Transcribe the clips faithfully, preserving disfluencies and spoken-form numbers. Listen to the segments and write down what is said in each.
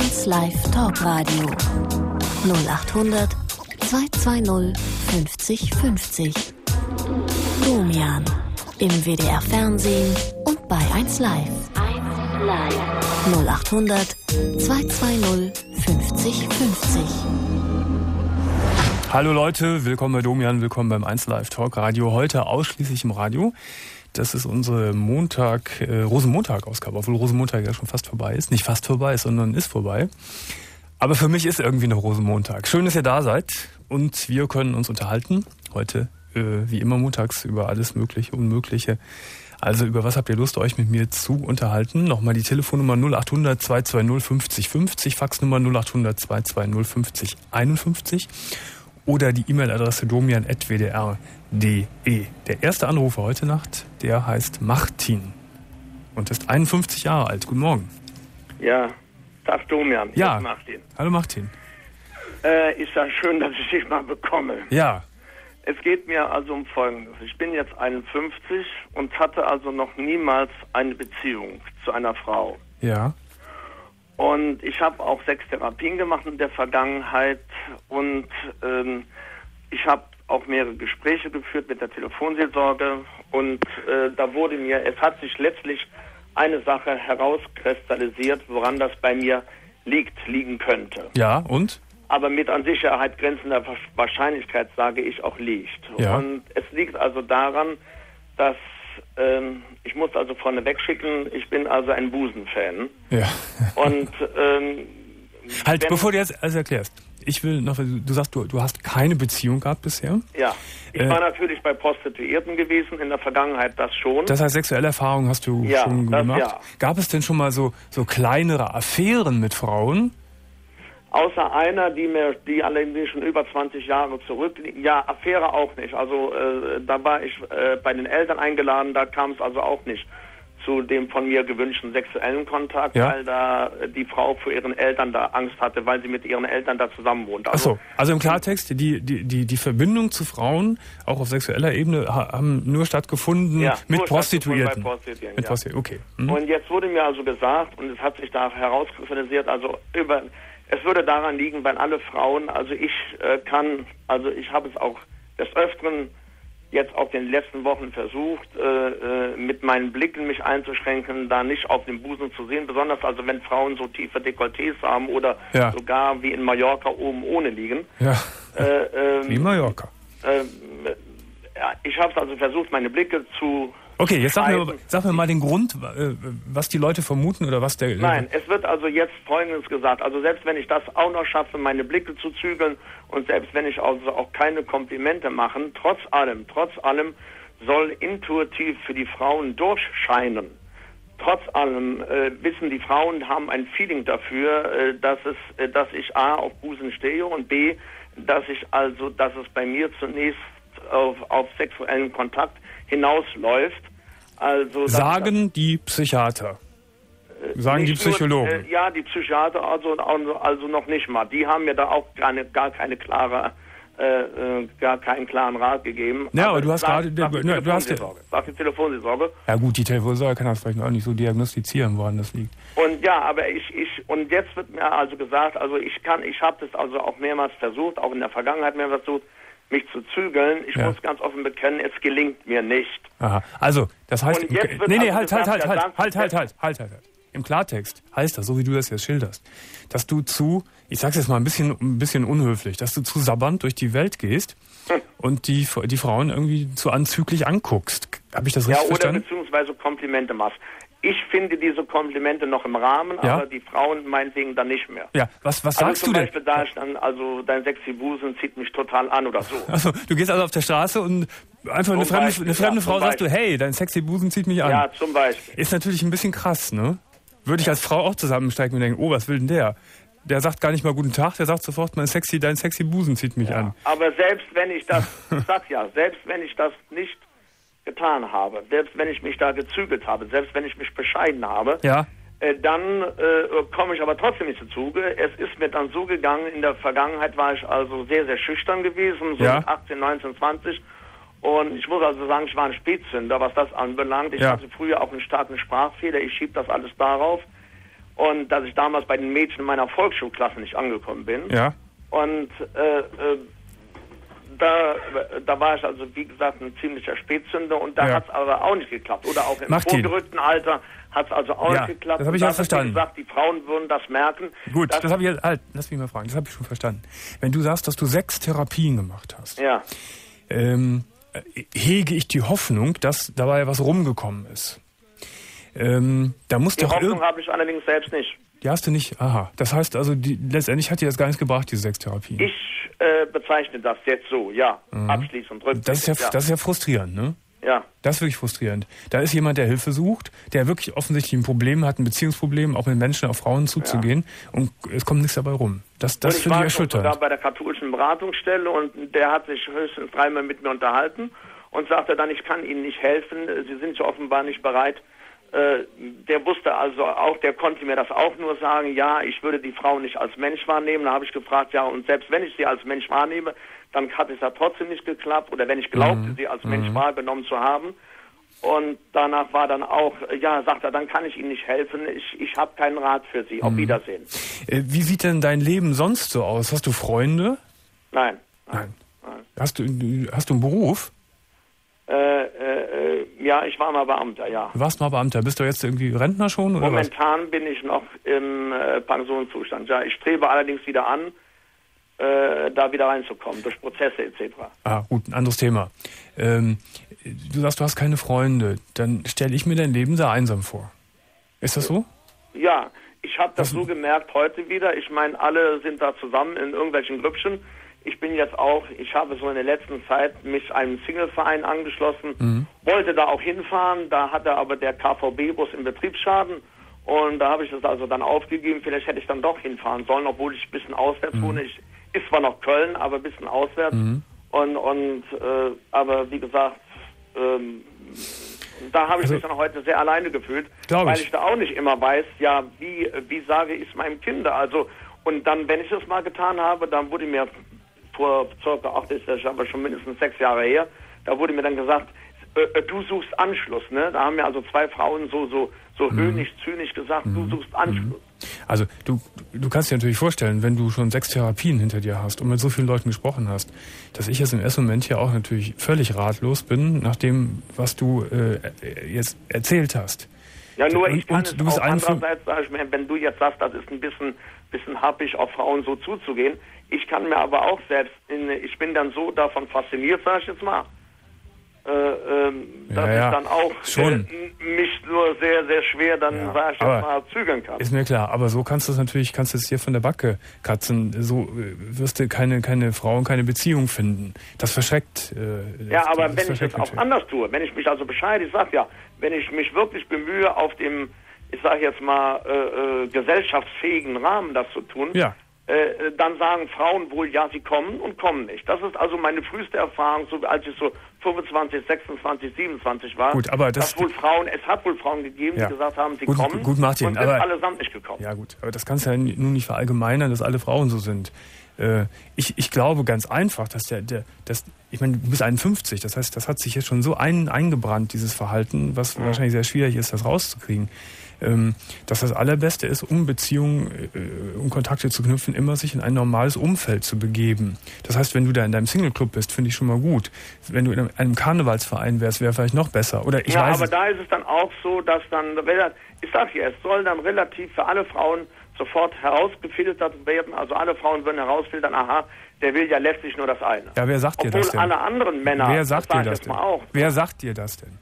eins Live Talkradio null acht hundert zweihundertzweißig fünfzig fünfzig. Domian im W D R Fernsehen und bei eins Live. eins Live null acht hundert zweihundertzweißig fünfzig fünfzig. Hallo Leute, willkommen bei Domian, willkommen beim eins Live Talk Radio. Heute ausschließlich im Radio. Das ist unsere Montag, äh, Rosenmontag-Ausgabe, obwohl Rosenmontag ja schon fast vorbei ist. Nicht fast vorbei ist, sondern ist vorbei. Aber für mich ist irgendwie noch Rosenmontag. Schön, dass ihr da seid und wir können uns unterhalten. Heute, äh, wie immer montags, über alles Mögliche, Unmögliche. Also über was habt ihr Lust, euch mit mir zu unterhalten? Nochmal die Telefonnummer null acht hundert zweihundertzweißig fünfzig fünfzig, Faxnummer null acht hundert zweihundertzweißig fünfzig einundfünfzig. Oder die E-Mail-Adresse domian at w d r punkt d e. Der erste Anrufer heute Nacht, der heißt Martin und ist einundfünfzig Jahre alt. Guten Morgen. Ja, Tag Domian. Ja, Martin. Hallo Martin. Äh, ist ja schön, dass ich dich mal bekomme. Ja. Es geht mir also um Folgendes. Ich bin jetzt einundfünfzig und hatte also noch niemals eine Beziehung zu einer Frau. Ja. Und ich habe auch sechs Therapien gemacht in der Vergangenheit und ähm, ich habe auch mehrere Gespräche geführt mit der Telefonseelsorge und äh, da wurde mir, es hat sich letztlich eine Sache herauskristallisiert, woran das bei mir liegt, liegen könnte. Ja, und? Aber mit an Sicherheit grenzender Wahrscheinlichkeit, sage ich, auch liegt. Ja. Und es liegt also daran, dass ähm, ich muss also vorneweg schicken, ich bin also ein Busenfan. Ja. Und ähm, halt, wenn, bevor du jetzt alles erklärst. Ich will noch, du sagst, du, du hast keine Beziehung gehabt bisher? Ja, ich äh, war natürlich bei Prostituierten gewesen, in der Vergangenheit das schon. Das heißt, sexuelle Erfahrungen hast du ja, schon das gemacht? Ja. Gab es denn schon mal so, so kleinere Affären mit Frauen? Außer einer, die mir, die allerdings schon über zwanzig Jahre zurückliegen. Ja, Affäre auch nicht. Also äh, da war ich äh, bei den Eltern eingeladen, da kam es also auch nicht zu dem von mir gewünschten sexuellen Kontakt, ja. Weil da die Frau vor ihren Eltern da Angst hatte, weil sie mit ihren Eltern da zusammen wohnt. Also, Ach so, also im Klartext, die, die, die, die Verbindung zu Frauen, auch auf sexueller Ebene, haben nur stattgefunden ja, mit nur Prostituierten. Bei Prostituierten mit ja. Prostituierten, okay. Hm. Und jetzt wurde mir also gesagt, und es hat sich da herauskristallisiert, also über... Es würde daran liegen, weil alle Frauen, also ich äh, kann, also ich habe es auch des Öfteren jetzt auf den letzten Wochen versucht, äh, äh, mit meinen Blicken mich einzuschränken, da nicht auf den Busen zu sehen, besonders also wenn Frauen so tiefe Dekolletés haben oder ja. sogar wie in Mallorca oben ohne liegen. Ja, äh, ähm, wie Mallorca. Äh, ja, ich habe es also versucht, meine Blicke zu... Okay, jetzt sag mir, sag mir mal den Grund, was die Leute vermuten oder was der... Nein, es wird also jetzt Folgendes gesagt. Also selbst wenn ich das auch noch schaffe, meine Blicke zu zügeln und selbst wenn ich also auch keine Komplimente mache, trotz allem, trotz allem soll intuitiv für die Frauen durchscheinen. Trotz allem äh, wissen die Frauen, haben ein Feeling dafür, äh, dass es, äh, dass ich A, auf Busen stehe und B, dass ich also, dass es bei mir zunächst auf, auf sexuellen Kontakt hinausläuft. Also sagen die Psychiater. Sagen die Psychologen. Nur, äh, ja, die Psychiater also, also noch nicht mal. Die haben mir da auch keine, gar keine klare, äh, gar keinen klaren Rat gegeben. Ja, aber, aber du hast gerade, ne, du hast Sag die Telefonseelsorge. Ja gut, die Telefonseelsorge kann das vielleicht auch nicht so diagnostizieren, woran das liegt. Und ja, aber ich, ich, und jetzt wird mir also gesagt, also ich kann, ich habe das also auch mehrmals versucht, auch in der Vergangenheit mehrmals versucht, mich zu zügeln. Ich ja. muss ganz offen bekennen, es gelingt mir nicht. Aha, also, das heißt... Und jetzt wird nee, nee, also halt, gesagt, halt, halt, ja, halt, halt, halt, halt, halt, halt, halt. Im Klartext heißt das, so wie du das jetzt schilderst, dass du zu, ich sag's jetzt mal ein bisschen, ein bisschen unhöflich, dass du zu sabbernd durch die Welt gehst hm. und die, die Frauen irgendwie zu anzüglich anguckst. Habe ich das richtig ja, oder verstanden? Beziehungsweise Komplimente machst. Ich finde diese Komplimente noch im Rahmen, ja? aber die Frauen meinetwegen dann nicht mehr. Ja, was, was also sagst zum du Beispiel denn? Da ich dann, also dein sexy Busen zieht mich total an oder so. Also du gehst also auf der Straße und einfach eine fremde, Beispiel, eine fremde ja, Frau sagst du, hey, dein sexy Busen zieht mich an. Ja, zum Beispiel. Ist natürlich ein bisschen krass, ne? Würde ich als Frau auch zusammensteigen und denken, oh, was will denn der? Der sagt gar nicht mal guten Tag, der sagt sofort, mein sexy, dein sexy Busen zieht mich ja, an. Aber selbst wenn ich das, ich sag ja, selbst wenn ich das nicht getan habe, selbst wenn ich mich da gezügelt habe, selbst wenn ich mich bescheiden habe, ja. äh, dann äh, komme ich aber trotzdem nicht zu Zuge. Es ist mir dann so gegangen, in der Vergangenheit war ich also sehr, sehr schüchtern gewesen, so ja. mit achtzehn, neunzehn, zwanzig. Und ich muss also sagen, ich war ein Spätzünder, was das anbelangt. Ich ja. hatte früher auch einen starken Sprachfehler, ich schiebe das alles darauf. und dass ich damals bei den Mädchen meiner Volksschulklasse nicht angekommen bin. Ja. Und äh, äh, da, da war ich also, wie gesagt, ein ziemlicher Spätzünder und da ja. hat es aber auch nicht geklappt. Oder auch im Martin. vorgerückten Alter hat es also auch ja, nicht geklappt. Das habe ich auch verstanden. Wie gesagt, die Frauen würden das merken. Gut, das habe ich halt, lass mich mal fragen, das habe ich schon verstanden. Wenn du sagst, dass du sechs Therapien gemacht hast, ja. ähm, hege ich die Hoffnung, dass dabei was rumgekommen ist. Ähm, da muss die doch Hoffnung habe ich allerdings selbst nicht. Die hast du nicht? Aha. Das heißt also, die, letztendlich hat dir das gar nichts gebracht, diese sechs Therapien. Ich äh, bezeichne das jetzt so, ja. Mhm. Abschließend. Das ist ja, ja. das ist ja frustrierend, ne? Ja. Das ist wirklich frustrierend. Da ist jemand, der Hilfe sucht, der wirklich offensichtlich ein Problem hat, ein Beziehungsproblem, auch mit Menschen, auf Frauen zuzugehen, ja. und es kommt nichts dabei rum. Das, das finde ich erschütternd. Ich war sogar bei der katholischen Beratungsstelle und der hat sich höchstens dreimal mit mir unterhalten und sagte dann, ich kann Ihnen nicht helfen, Sie sind ja offenbar nicht bereit. Der wusste also auch, der konnte mir das auch nur sagen, ja, ich würde die Frau nicht als Mensch wahrnehmen. Da habe ich gefragt, ja, und selbst wenn ich sie als Mensch wahrnehme, dann hat es ja trotzdem nicht geklappt. Oder wenn ich glaubte, mhm. sie als Mensch mhm. wahrgenommen zu haben. Und danach war dann auch, ja, sagt er, dann kann ich Ihnen nicht helfen. Ich, ich habe keinen Rat für Sie. Auf mhm. Wiedersehen. Wie sieht denn dein Leben sonst so aus? Hast du Freunde? Nein. Nein. Nein. Hast du, hast du einen Beruf? Äh, äh, ja, ich war mal Beamter, ja. Du warst mal Beamter. Bist du jetzt irgendwie Rentner schon? Oder Momentan was? bin ich noch im äh, Pensionszustand. Ja, ich strebe allerdings wieder an, äh, da wieder reinzukommen, durch Prozesse et cetera. Ah, gut, ein anderes Thema. Ähm, du sagst, du hast keine Freunde. Dann stelle ich mir dein Leben sehr einsam vor. Ist das so? Ja, ich habe das was? so gemerkt heute wieder. Ich meine, alle sind da zusammen in irgendwelchen Grüppchen. Ich bin jetzt auch, ich habe so in der letzten Zeit mich einem Single-Verein angeschlossen, mhm. wollte da auch hinfahren, da hatte aber der K V B-Bus im Betriebsschaden und da habe ich das also dann aufgegeben, vielleicht hätte ich dann doch hinfahren sollen, obwohl ich ein bisschen auswärts mhm. wohne. Ich, ist zwar noch Köln, aber ein bisschen auswärts mhm. und, und äh, aber wie gesagt, ähm, da habe ich also, mich dann heute sehr alleine gefühlt, weil ich. ich da auch nicht immer weiß, ja, wie, wie sage ich es meinem Kind, also und dann, wenn ich das mal getan habe, dann wurde mir vor circa, ach, das ist aber schon mindestens sechs Jahre her, da wurde mir dann gesagt, äh, du suchst Anschluss, ne? Da haben mir also zwei Frauen so, so, so mhm. höhnisch, zynisch gesagt, mhm. du suchst Anschluss. Also, du, du kannst dir natürlich vorstellen, wenn du schon sechs Therapien hinter dir hast und mit so vielen Leuten gesprochen hast, dass ich jetzt im ersten Moment hier auch natürlich völlig ratlos bin, nach dem, was du äh, jetzt erzählt hast. Ja, nur ich und, kann und es du bist auch andererseits, sag ich mir, wenn du jetzt sagst, das ist ein bisschen, bisschen happig, auf Frauen so zuzugehen. Ich kann mir aber auch selbst, in, ich bin dann so davon fasziniert, sag ich jetzt mal, äh, ähm, dass ja, ja. ich dann auch Schon. Äh, mich nur sehr, sehr schwer dann, ja, sag ich jetzt mal, zügeln kann. Ist mir klar, aber so kannst du es natürlich, kannst du es hier von der Backe kratzen, so äh, wirst du keine, keine Frau und keine Beziehung finden. Das verschreckt. Äh, ja, das, aber das wenn ich es auch anders tue, wenn ich mich also bescheide, ich sag ja, wenn ich mich wirklich bemühe, auf dem, ich sag jetzt mal, äh, äh, gesellschaftsfähigen Rahmen das zu tun, ja. Äh, dann sagen Frauen wohl, ja, sie kommen und kommen nicht. Das ist also meine früheste Erfahrung, so als ich so fünfundzwanzig, sechsundzwanzig, siebenundzwanzig war. Gut, aber das dass wohl Frauen, es hat wohl Frauen gegeben, ja. die gesagt haben, sie gut, kommen gut, Martin, und sind aber, allesamt nicht gekommen. Ja gut, aber das kannst du ja nun nicht verallgemeinern, dass alle Frauen so sind. Äh, ich, ich glaube ganz einfach, dass der, der das, ich meine, du bist einundfünfzig, das heißt, das hat sich jetzt schon so ein, eingebrannt, dieses Verhalten, was mhm. wahrscheinlich sehr schwierig ist, das rauszukriegen. Ähm, dass das Allerbeste ist, um Beziehungen, äh, um Kontakte zu knüpfen, immer sich in ein normales Umfeld zu begeben. Das heißt, wenn du da in deinem Single-Club bist, finde ich schon mal gut. Wenn du in einem Karnevalsverein wärst, wäre vielleicht noch besser. Oder ich ja, weiß aber da ist es dann auch so, dass dann, ich sag hier, es soll dann relativ für alle Frauen sofort herausgefiltert werden. Also alle Frauen würden herausfiltern, aha, der will ja letztlich nur das eine. Ja, wer sagt Obwohl dir das denn? alle anderen Männer, wer sagt das dir das denn? Auch, wer sagt dir das denn?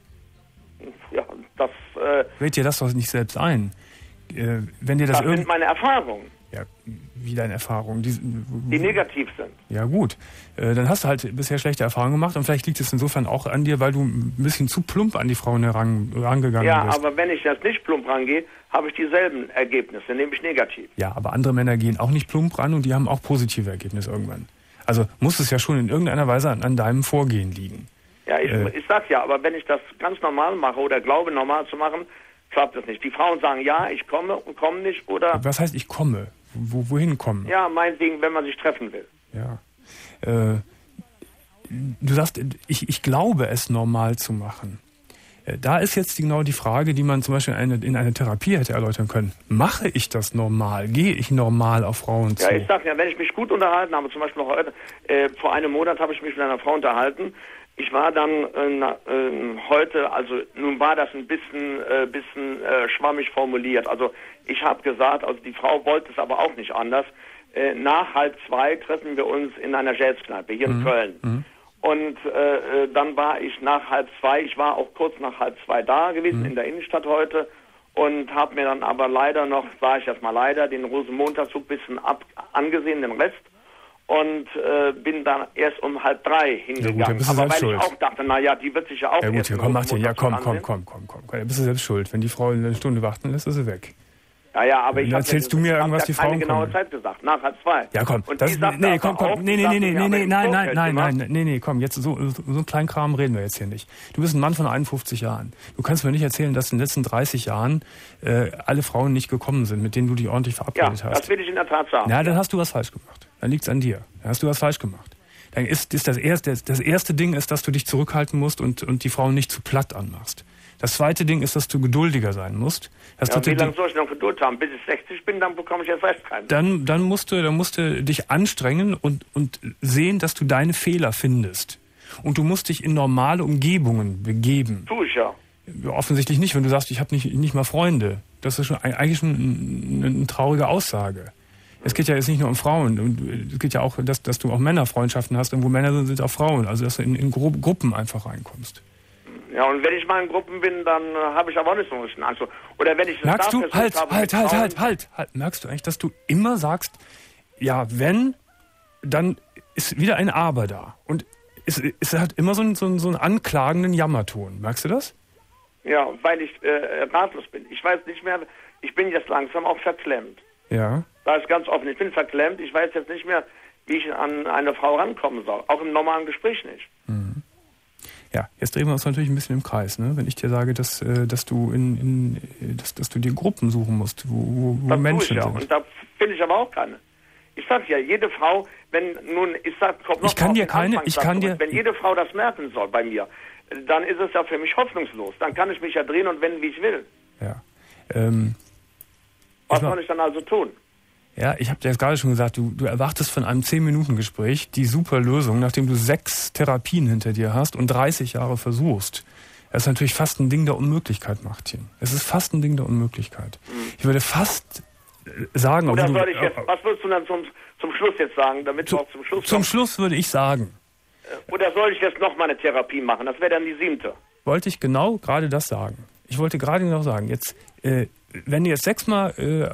Ja, das... Äh, Red dir das doch nicht selbst ein. Äh, wenn dir das das sind meine Erfahrungen. Ja, wie deine Erfahrungen? Die, die negativ sind. Ja gut, äh, dann hast du halt bisher schlechte Erfahrungen gemacht und vielleicht liegt es insofern auch an dir, weil du ein bisschen zu plump an die Frauen heran, rangegangen ja, bist. Ja, aber wenn ich jetzt nicht plump rangehe, habe ich dieselben Ergebnisse, nämlich negativ. Ja, aber andere Männer gehen auch nicht plump ran und die haben auch positive Ergebnisse irgendwann. Also muss es ja schon in irgendeiner Weise an, an deinem Vorgehen liegen. Ja, ich, äh, ich sag ja, aber wenn ich das ganz normal mache oder glaube normal zu machen, klappt das nicht. Die Frauen sagen, ja, ich komme und kommen nicht, oder... Was heißt, ich komme? Wo, wohin kommen? Ja, meinetwegen, wenn man sich treffen will. Ja. Äh, du sagst, ich, ich glaube, es normal zu machen. Da ist jetzt genau die Frage, die man zum Beispiel eine, in einer Therapie hätte erläutern können. Mache ich das normal? Gehe ich normal auf Frauen zu? Ja, ich sag ja, wenn ich mich gut unterhalten habe, zum Beispiel heute, äh, vor einem Monat habe ich mich mit einer Frau unterhalten. Ich war dann äh, na, äh, heute, also nun war das ein bisschen, äh, bisschen äh, schwammig formuliert. Also ich habe gesagt, also die Frau wollte es aber auch nicht anders. Äh, nach halb zwei treffen wir uns in einer Jazzkneipe hier in mhm. Köln. Mhm. Und äh, dann war ich nach halb zwei, ich war auch kurz nach halb zwei da gewesen mhm. in der Innenstadt heute und habe mir dann aber leider noch, sage ich erstmal leider, den Rosenmontagszug ein bisschen ab angesehen, den Rest. Und äh, bin dann erst um halb drei hingegangen. Ja gut, aber weil schuld. ich auch dachte, naja, die wird sich ja auch... Ja gut, ja, komm, Martin, ja komm, komm, komm, komm, komm, komm, da bist du selbst schuld. Wenn die Frau eine Stunde warten lässt, ist sie weg. Ja, ja, aber ich habe erzählst ja, du mir irgendwas, die Frauen keine genaue Zeit gesagt, nach halb zwei. Ja, komm. Und das, die sagt nee, komm, komm, auch, nee, nee, nee, nee, nee, nee, nein, nein, nein, nein, nein, nee, nee, komm, jetzt so, so, so einen kleinen Kram reden wir jetzt hier nicht. Du bist ein Mann von einundfünfzig Jahren. Du kannst mir nicht erzählen, dass in den letzten dreißig Jahren äh, alle Frauen nicht gekommen sind, mit denen du dich ordentlich verabredet ja, hast. Das will ich in der Tat sagen. Ja, dann hast du was falsch gemacht. Dann liegt's an dir. Dann hast du was falsch gemacht. Dann ist, ist das erste, das erste Ding ist, dass du dich zurückhalten musst und, und die Frauen nicht zu platt anmachst. Das zweite Ding ist, dass du geduldiger sein musst. Das ja, wie lange soll ich noch Geduld haben? Bis ich sechzig bin, dann bekomme ich jetzt recht keinen. Dann, dann musst du, dann musst du dich anstrengen und, und sehen, dass du deine Fehler findest. Und du musst dich in normale Umgebungen begeben. Tu ich ja. Offensichtlich nicht, wenn du sagst, ich habe nicht, nicht mal Freunde. Das ist schon eigentlich schon eine, eine traurige Aussage. Es geht ja jetzt nicht nur um Frauen. Und es geht ja auch, dass, dass du auch Männerfreundschaften hast. Und wo Männer sind, sind auch Frauen. Also, dass du in, in Gru- Gruppen einfach reinkommst. Ja, und wenn ich mal in Gruppen bin, dann äh, habe ich aber auch nicht so einen Anzug. Oder wenn ich das Merkst du, habe, halt, halt, halt, halt, halt, halt. Merkst du eigentlich, dass du immer sagst, ja, wenn, dann ist wieder ein Aber da. Und es, es hat immer so einen, so, einen, so einen anklagenden Jammerton. Merkst du das? Ja, weil ich äh, ratlos bin. Ich weiß nicht mehr, ich bin jetzt langsam auch verklemmt. Ja. Da ist ganz offen, ich bin verklemmt. Ich weiß jetzt nicht mehr, wie ich an eine Frau rankommen soll. Auch im normalen Gespräch nicht. Mhm. Ja, jetzt drehen wir uns natürlich ein bisschen im Kreis, ne? Wenn ich dir sage, dass, äh, dass du in, in dass, dass du dir Gruppen suchen musst, wo, wo, wo das Menschen tue ich ja. sind. Und da finde ich aber auch keine. Ich sag ja, jede Frau, wenn nun, ich sag, kommt noch ich kann dir keine, ich kann dir, wenn jede Frau das merken soll bei mir, dann ist es ja für mich hoffnungslos. Dann kann ich mich ja drehen und wenden, wie ich will. Ja. Ähm, Was soll ich dann also tun? Ja, ich habe dir jetzt gerade schon gesagt, du, du erwartest von einem zehn-Minuten-Gespräch die super Lösung, nachdem du sechs Therapien hinter dir hast und dreißig Jahre versuchst. Das ist natürlich fast ein Ding der Unmöglichkeit, Martin. Es ist fast ein Ding der Unmöglichkeit. Mhm. Ich würde fast sagen... Oder soll du, ich jetzt, was würdest du dann zum, zum Schluss jetzt sagen, damit zu, du auch zum Schluss Zum kommst? Schluss würde ich sagen... Oder soll ich jetzt noch mal eine Therapie machen? Das wäre dann die siebte. Wollte ich genau gerade das sagen. Ich wollte gerade genau sagen, jetzt... Äh, wenn jetzt sechsmal, äh,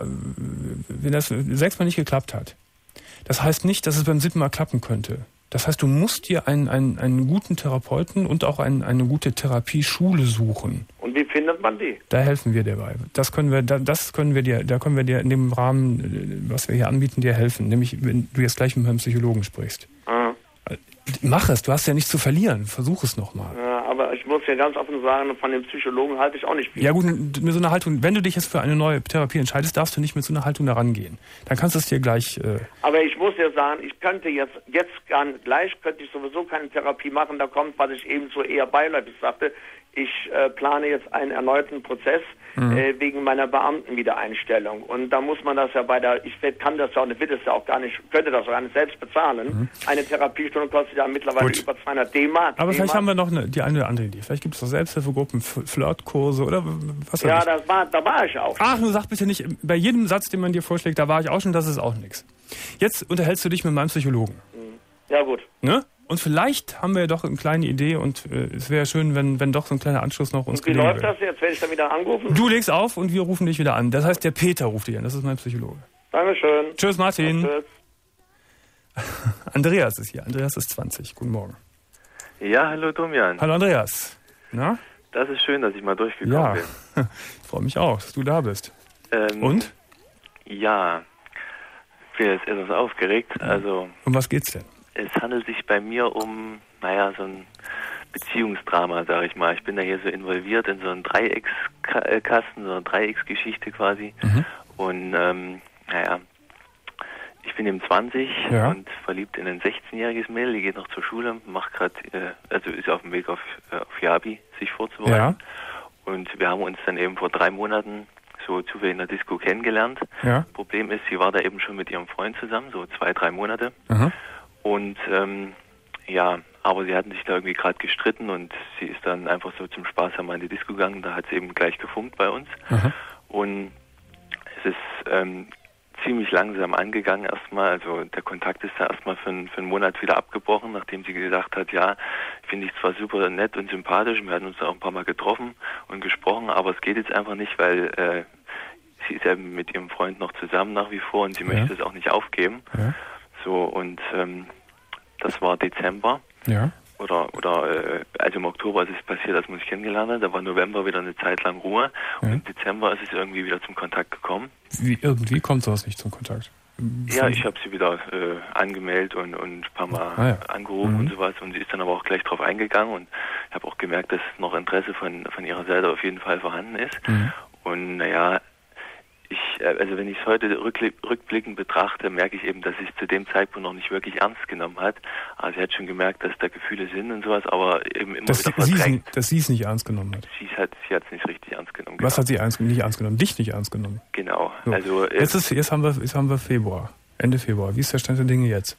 wenn das sechsmal nicht geklappt hat, das heißt nicht, dass es beim siebten Mal klappen könnte. Das heißt, du musst dir einen, einen, einen guten Therapeuten und auch ein, eine gute Therapieschule suchen. Und wie findet man die? Da helfen wir dir bei. Das können wir, das können wir dir, da können wir dir in dem Rahmen, was wir hier anbieten, dir helfen. Nämlich, wenn du jetzt gleich mit einem Psychologen sprichst. Ah. Mach es, du hast ja nichts zu verlieren. Versuch es nochmal. Ja, aber ich muss ja ganz offen sagen, von dem Psychologen halte ich auch nicht viel. Ja gut, mit so einer Haltung, wenn du dich jetzt für eine neue Therapie entscheidest, darfst du nicht mit so einer Haltung da rangehen. Dann kannst du es dir gleich... Äh aber ich muss ja sagen, ich könnte jetzt, jetzt gar nicht, gleich könnte ich sowieso keine Therapie machen. Da kommt, was ich eben so eher beiläufig sagte, ich äh, plane jetzt einen erneuten Prozess mhm. äh, wegen meiner Beamtenwiedereinstellung. Und da muss man das ja bei der, ich kann das ja auch nicht, will das ja auch gar nicht, könnte das auch gar nicht selbst bezahlen. Mhm. Eine Therapiestunde kostet ja mittlerweile Gut. über zweihundert D-Mark. Aber D-Mark. vielleicht haben wir noch eine, die eine oder andere Idee. Vielleicht gibt es doch Selbsthilfegruppen, Flirtkurse oder was weiß Ja, ich. das war, da war ich auch. Ach, nur sag bitte nicht, bei jedem Satz, den man dir vorschlägt, da war ich auch schon, das ist auch nichts. Jetzt unterhältst du dich mit meinem Psychologen. Ja, gut. Ne? Und vielleicht haben wir ja doch eine kleine Idee und äh, es wäre schön, wenn, wenn doch so ein kleiner Anschluss noch uns und wie gelingen läuft würde. das jetzt? Werde ich dann wieder anrufen? Du legst auf und wir rufen dich wieder an. Das heißt, der Peter ruft dich an. Das ist mein Psychologe. Dankeschön. Tschüss, Martin. Tschüss. Andreas ist hier. Andreas ist zwanzig. Guten Morgen. Ja, hallo Domian. Hallo Andreas. Na? Das ist schön, dass ich mal durchgekommen ja. bin. Ich freue mich auch, dass du da bist. Ähm, und? Ja, ich bin jetzt etwas aufgeregt. Also, um was geht's denn? Es handelt sich bei mir um, naja, so ein Beziehungsdrama, sage ich mal. Ich bin da hier so involviert in so einen Dreieckskasten, so eine Dreiecksgeschichte quasi. Mhm. Und, ähm, naja, ich bin eben zwanzig ja. und verliebt in ein sechzehnjähriges Mädel, die geht noch zur Schule, macht gerade, äh, also ist auf dem Weg auf, äh, auf Yabi, sich vorzubereiten. Ja. Und wir haben uns dann eben vor drei Monaten so zufällig in der Disco kennengelernt. Ja. Problem ist, sie war da eben schon mit ihrem Freund zusammen, so zwei, drei Monate. Aha. Und ähm, ja, aber sie hatten sich da irgendwie gerade gestritten und sie ist dann einfach so zum Spaß einmal in die Disco gegangen, da hat sie eben gleich gefunkt bei uns. Aha. Und es ist ähm, ziemlich langsam angegangen erstmal, also der Kontakt ist da erstmal für, einen- für einen Monat wieder abgebrochen, nachdem sie gesagt hat, ja, finde ich zwar super nett und sympathisch, wir hatten uns auch ein paar Mal getroffen und gesprochen, aber es geht jetzt einfach nicht, weil äh, sie ist ja mit ihrem Freund noch zusammen nach wie vor und sie Ja. möchte es auch nicht aufgeben. Ja. So, und ähm, das war Dezember. Ja. Oder, oder äh, also im Oktober ist es passiert, als wir uns kennengelernt haben. Da war November wieder eine Zeit lang Ruhe. Ja. Und im Dezember ist es irgendwie wieder zum Kontakt gekommen. Wie, irgendwie kommt sowas nicht zum Kontakt. Ja, ich habe sie wieder äh, angemeldet und, und ein paar Mal Ah, ja. angerufen Mhm. und sowas. Und sie ist dann aber auch gleich drauf eingegangen. Und ich habe auch gemerkt, dass noch Interesse von, von ihrer Seite auf jeden Fall vorhanden ist. Mhm. Und naja, ich, äh, also wenn ich es heute rückli- rückblickend betrachte, merke ich eben, dass sie es zu dem Zeitpunkt noch nicht wirklich ernst genommen hat. Also sie hat schon gemerkt, dass da Gefühle sind und sowas, aber eben immer Dass, wieder sie, verdrängt. dass sie es nicht ernst genommen hat. Sie hat sie hat es nicht richtig ernst genommen. Was genau. hat sie ernst, nicht ernst genommen? Dich nicht ernst genommen. Genau. So. Also äh, Jetzt, ist, jetzt, haben wir, jetzt haben wir Februar, Ende Februar. Wie ist der Stand der Dinge jetzt?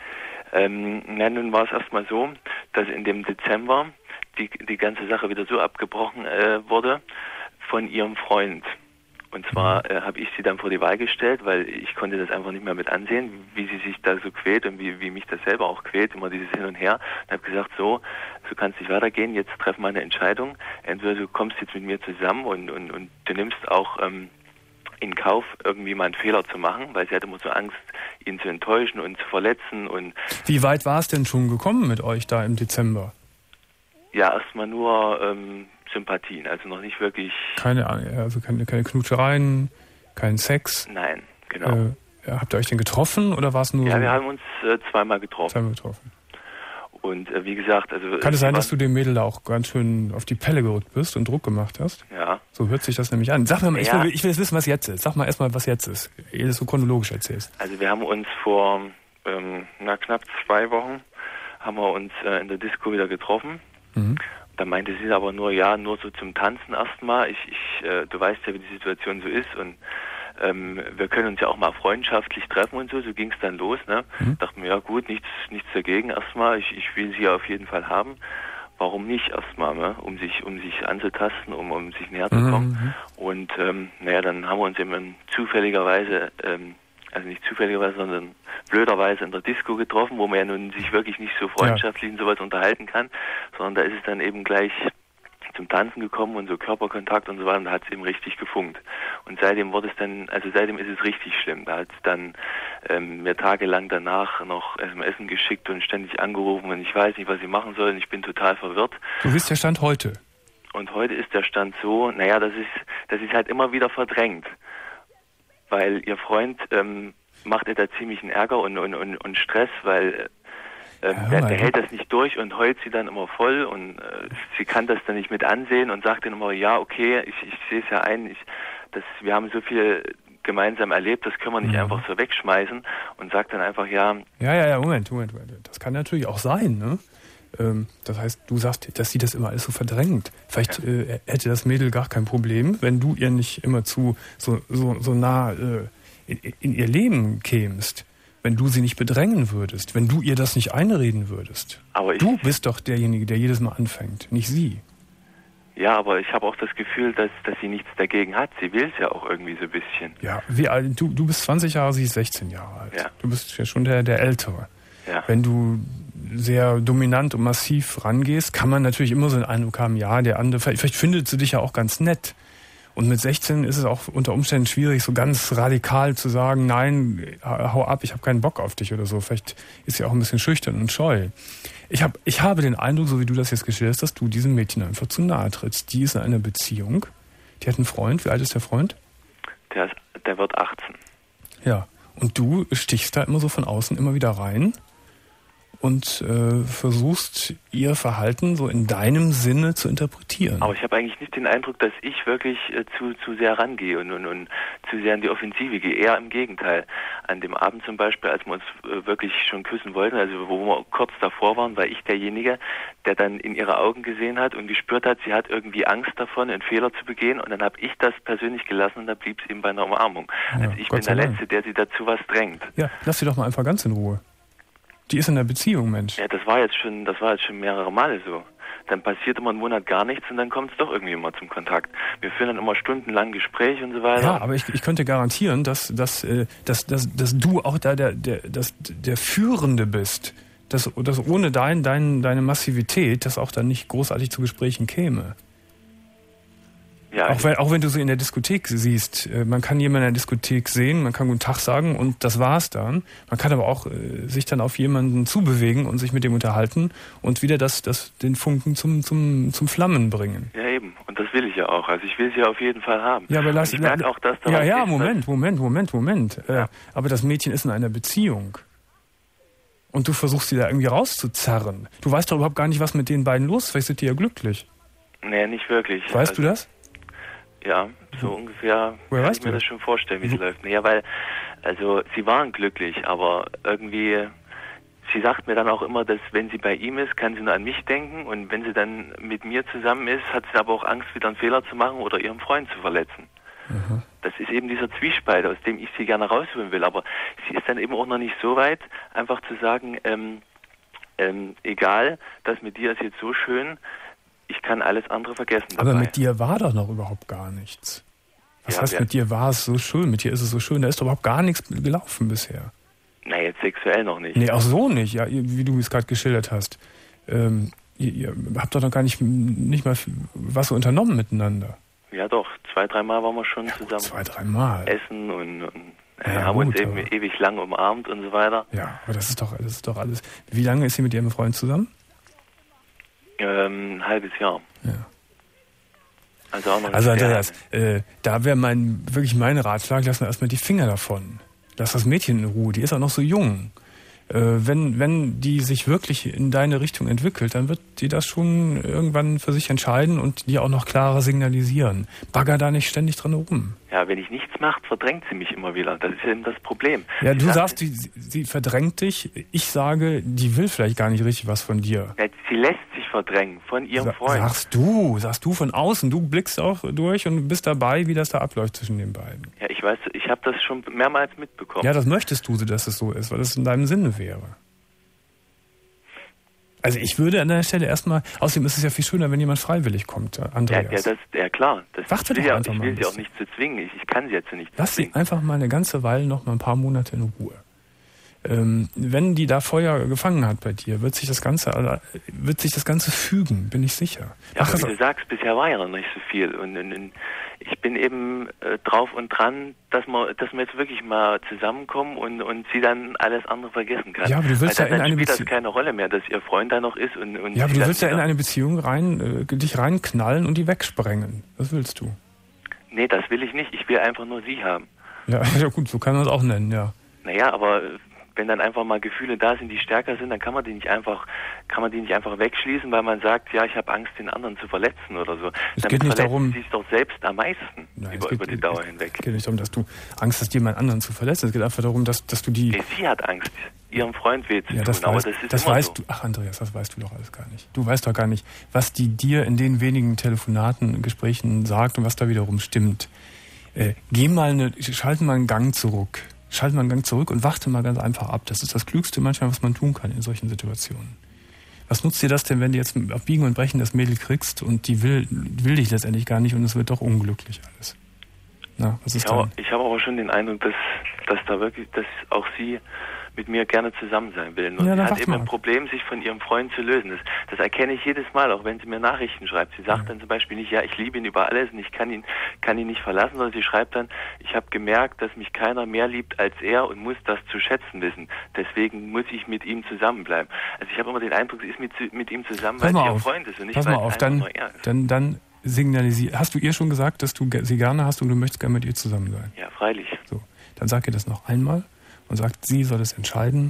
ähm, na, nun war es erstmal so, dass in dem Dezember die die ganze Sache wieder so abgebrochen äh, wurde von ihrem Freund. Und zwar äh, habe ich sie dann vor die Wahl gestellt, weil ich konnte das einfach nicht mehr mit ansehen, wie sie sich da so quält und wie, wie mich das selber auch quält, immer dieses Hin und Her. Und habe gesagt, so, so kann es nicht weitergehen, jetzt treffen wir eine Entscheidung. Entweder du kommst jetzt mit mir zusammen und, und, und du nimmst auch ähm, in Kauf, irgendwie mal einen Fehler zu machen, weil sie hatte immer so Angst, ihn zu enttäuschen und zu verletzen. Und Wie weit war es denn schon gekommen mit euch da im Dezember? ja, erstmal nur ähm, Sympathien, also noch nicht wirklich... Keine, also keine, keine Knutschereien, kein Sex? Nein, genau. Äh, habt ihr euch denn getroffen oder war es nur... Ja, wir haben uns äh, zweimal getroffen. Zweimal getroffen. Und äh, wie gesagt, also... Kann es sein, waren, dass du dem Mädel da auch ganz schön auf die Pelle gerückt bist und Druck gemacht hast? Ja. So hört sich das nämlich an. Sag mir mal, ich, Ja. will, ich will jetzt wissen, was jetzt ist. Sag mal erstmal, was jetzt ist, ehe du das so chronologisch erzählst. Also wir haben uns vor ähm, na, knapp zwei Wochen haben wir uns äh, in der Disco wieder getroffen. Mhm. Da meinte sie aber nur, ja, nur so zum Tanzen erstmal. Ich, ich, äh, du weißt ja, wie die Situation so ist und ähm, wir können uns ja auch mal freundschaftlich treffen und so. So ging es dann los. Ne? Mhm. Dachten wir, ja gut, nichts, nichts dagegen erstmal. Ich, ich will sie ja auf jeden Fall haben. Warum nicht erstmal, ne? um sich, um sich anzutasten, um, um sich näher zu kommen. Mhm. Und ähm, naja, dann haben wir uns eben zufälligerweise ähm, also nicht zufälligerweise, sondern blöderweise in der Disco getroffen, wo man ja nun sich wirklich nicht so freundschaftlich und sowas unterhalten kann, sondern da ist es dann eben gleich zum Tanzen gekommen und so Körperkontakt und so weiter und da hat es eben richtig gefunkt. Und seitdem wurde es dann, also seitdem ist es richtig schlimm. Da hat es dann ähm, mir tagelang danach noch S M S geschickt und ständig angerufen und ich weiß nicht, was ich machen soll und ich bin total verwirrt. So wie ist der Stand heute? Und heute ist der Stand so, naja, das ist, das ist halt immer wieder verdrängt. Weil ihr Freund ähm, macht ihr da ziemlichen Ärger und, und, und, und Stress, weil ähm, Ja, der, mal, der ja. hält das nicht durch und heult sie dann immer voll und äh, sie kann das dann nicht mit ansehen und sagt dann immer, ja, okay, ich, ich sehe es ja ein, ich, das, wir haben so viel gemeinsam erlebt, das können wir nicht Mhm. einfach so wegschmeißen und sagt dann einfach, ja, Ja, ja, ja, Moment, Moment, Moment. Das kann natürlich auch sein, ne? Ähm, das heißt, du sagst, dass sie das immer alles so verdrängt. Vielleicht äh, hätte das Mädel gar kein Problem, wenn du ihr nicht immer zu so, so, so nah äh, in, in ihr Leben kämst. Wenn du sie nicht bedrängen würdest, wenn du ihr das nicht einreden würdest. aber ich, Du bist doch derjenige, der jedes Mal anfängt, nicht sie. ja, aber ich habe auch das Gefühl, dass, dass sie nichts dagegen hat. Sie will es ja auch irgendwie so ein bisschen. Ja, wie alt, du, du bist zwanzig Jahre, sie ist sechzehn Jahre alt. Ja. Du bist ja schon der, der Ältere. Ja. Wenn du sehr dominant und massiv rangehst, kann man natürlich immer so einen Eindruck haben, ja, der andere, vielleicht, vielleicht findet sie dich ja auch ganz nett. Und mit sechzehn ist es auch unter Umständen schwierig, so ganz radikal zu sagen, nein, hau ab, ich habe keinen Bock auf dich oder so. Vielleicht ist sie auch ein bisschen schüchtern und scheu. Ich, hab, ich habe den Eindruck, so wie du das jetzt geschildert hast, dass du diesem Mädchen einfach zu nahe trittst. Die ist in einer Beziehung, die hat einen Freund. Wie alt ist der Freund? Der, ist, der wird achtzehn. Ja. Und du stichst da immer so von außen immer wieder rein und äh, versuchst, ihr Verhalten so in deinem Sinne zu interpretieren. Aber ich habe eigentlich nicht den Eindruck, dass ich wirklich äh, zu zu sehr rangehe und, und, und zu sehr in die Offensive gehe. Eher im Gegenteil. An dem Abend zum Beispiel, als wir uns äh, wirklich schon küssen wollten, also wo wir kurz davor waren, war ich derjenige, der dann in ihre Augen gesehen hat und gespürt hat, sie hat irgendwie Angst davon, einen Fehler zu begehen. Und dann habe ich das persönlich gelassen und da blieb es eben bei einer Umarmung. Ja, also ich Gott bin der sei Dank. Letzte, der sie dazu was drängt. Ja, lass sie doch mal einfach ganz in Ruhe. Die ist in der Beziehung, Mensch. Ja, das war jetzt schon, das war jetzt schon mehrere Male so. Dann passiert immer einen Monat gar nichts und dann kommt es doch irgendwie immer zum Kontakt. Wir führen dann immer stundenlang Gespräche und so weiter. Ja, aber ich, ich könnte garantieren, dass, dass, äh, dass, dass, dass du auch da der, der, dass der Führende bist. Dass, dass ohne dein, dein, deine Massivität das auch dann nicht großartig zu Gesprächen käme. Ja, Auch wenn, auch wenn du sie in der Diskothek siehst, äh, man kann jemanden in der Diskothek sehen, man kann guten Tag sagen und das war's dann. Man kann aber auch äh, sich dann auf jemanden zubewegen und sich mit dem unterhalten und wieder das, das, den Funken zum, zum, zum Flammen bringen. ja eben. Und das will ich ja auch. Also ich will sie ja auf jeden Fall haben. Ja, aber lass, und ich merke auch, dass da ja, was ja, ist, Moment, Moment, Moment, Moment. Ja. Äh, aber das Mädchen ist in einer Beziehung. Und du versuchst sie da irgendwie rauszuzerren. Du weißt doch überhaupt gar nicht, was mit den beiden los ist. Vielleicht sind die ja glücklich. dass, nee, nicht wirklich. Weißt also, du das? Ja, so ungefähr Woher kann weißt ich mir du das das? schon vorstellen, wie es läuft. Naja, weil, also sie waren glücklich, aber irgendwie, sie sagt mir dann auch immer, dass wenn sie bei ihm ist, kann sie nur an mich denken und wenn sie dann mit mir zusammen ist, hat sie aber auch Angst, wieder einen Fehler zu machen oder ihren Freund zu verletzen. Mhm. Das ist eben dieser Zwiespalt, aus dem ich sie gerne rausholen will, aber sie ist dann eben auch noch nicht so weit, einfach zu sagen, ähm, ähm, egal, das mit dir ist jetzt so schön, ich kann alles andere vergessen dabei. Aber mit dir war doch noch überhaupt gar nichts. Was Ja, heißt, wir- mit dir war es so schön, mit dir ist es so schön, da ist doch überhaupt gar nichts gelaufen bisher. Na, jetzt sexuell noch nicht. Nee, auch so nicht, ja, ihr- wie du es gerade geschildert hast. Ähm, ihr, ihr habt doch noch gar nicht, nicht mal was so unternommen miteinander. Ja doch, zwei, dreimal waren wir schon Ja, gut, zusammen zwei, dreimal. essen und, und äh, Ja, haben gut, uns eben aber- ewig lang umarmt und so weiter. Ja, aber das ist doch, das ist doch alles. Wie lange ist sie mit ihrem Freund zusammen? Ähm, ein halbes Jahr. Ja. Also auch noch Also nicht sehr Andreas, äh, da wäre mein, wirklich mein Ratschlag, lass mir erstmal die Finger davon. Lass das Mädchen in Ruhe, die ist auch noch so jung. Äh, wenn, wenn die sich wirklich in deine Richtung entwickelt, dann wird die das schon irgendwann für sich entscheiden und dir auch noch klarer signalisieren. Bagger da nicht ständig dran rum. Ja, wenn ich nichts mache, verdrängt sie mich immer wieder. Das ist eben das Problem. Ja, Sie du sagt- sagst, die, sie verdrängt dich. Ich sage, die will vielleicht gar nicht richtig was von dir. Ja, sie lässt sich verdrängen von ihrem Sa- Freund. Sagst du, sagst du von außen, du blickst auch durch und bist dabei, wie das da abläuft zwischen den beiden. Ja, ich weiß, ich habe das schon mehrmals mitbekommen. Ja, das möchtest du, dass es so ist, weil das in deinem Sinne wäre. Also ich würde an der Stelle erstmal, außerdem ist es ja viel schöner, wenn jemand freiwillig kommt, ja, Andreas. ja, das, ja klar. Das Warte ich will, doch ja, einfach ich mal will ein sie auch bisschen. nicht zu zwingen. Ich, ich kann sie jetzt nicht Lass sie zwingen. einfach mal eine ganze Weile, noch mal ein paar Monate in Ruhe. Ähm, wenn die da Feuer gefangen hat bei dir, wird sich das Ganze, aller- wird sich das Ganze fügen, bin ich sicher. Ja, Mach aber das, wie du sagst, bisher war ja noch nicht so viel. Und, und, und ich bin eben äh, drauf und dran, dass wir, dass wir jetzt wirklich mal zusammenkommen und, und sie dann alles andere vergessen kann. Ja, aber du willst Weil ja dann, in eine dann spielt das Bezie- keine Rolle mehr, dass ihr Freund da noch ist. Und, und ja, aber sie du dann willst ja in wieder- eine Beziehung rein, äh, dich reinknallen und die wegsprengen. Das willst du. Nee, das will ich nicht. Ich will einfach nur sie haben. Ja, ja gut, so kann man es auch nennen, ja. Naja, aber äh, wenn dann einfach mal Gefühle da sind, die stärker sind, dann kann man die nicht einfach, kann man die nicht einfach wegschließen, weil man sagt, ja, ich habe Angst, den anderen zu verletzen oder so. Es Damit geht nicht verletzt darum- sie es doch selbst am meisten Nein, es über, geht- über die Dauer hinweg. Es geht nicht darum, dass du Angst hast, jemand anderen zu verletzen. Es geht einfach darum, dass, dass du die... Nee, sie hat Angst, ihrem Freund weh zu Ja, tun, das, aber weißt, das ist das immer weißt so. du. Ach, Andreas, das weißt du doch alles gar nicht. Du weißt doch gar nicht, was die dir in den wenigen Telefonaten, Gesprächen sagt und was da wiederum stimmt. Äh, geh mal eine, schalte mal einen Gang zurück. Schalte mal einen Gang zurück und warte mal ganz einfach ab. Das ist das Klügste manchmal, was man tun kann in solchen Situationen. Was nutzt dir das denn, wenn du jetzt auf Biegen und Brechen das Mädel kriegst und die will, will dich letztendlich gar nicht und es wird doch unglücklich alles? Na, was ist Ich habe, dann? ich habe aber schon den Eindruck, dass, dass da wirklich, dass auch sie mit mir gerne zusammen sein will. Und Ja, sie dann hat wach eben mal. ein Problem, sich von ihrem Freund zu lösen. Das, das erkenne ich jedes Mal, auch wenn sie mir Nachrichten schreibt. Sie sagt Ja. dann zum Beispiel nicht, ja, ich liebe ihn über alles und ich kann ihn, kann ihn nicht verlassen, sondern sie schreibt dann, ich habe gemerkt, dass mich keiner mehr liebt als er und muss das zu schätzen wissen. Deswegen muss ich mit ihm zusammenbleiben. Also ich habe immer den Eindruck, sie ist mit, mit ihm zusammen, Pass weil mal sie ihr auf. Freund ist und nicht, Pass weil mal es auf, einfach dann, nur er ist. dann, dann signalisier. Hast du ihr schon gesagt, dass du ge- sie gerne hast und du möchtest gerne mit ihr zusammen sein? Ja, freilich. So, dann sag ihr das noch einmal und sagt, sie soll es entscheiden.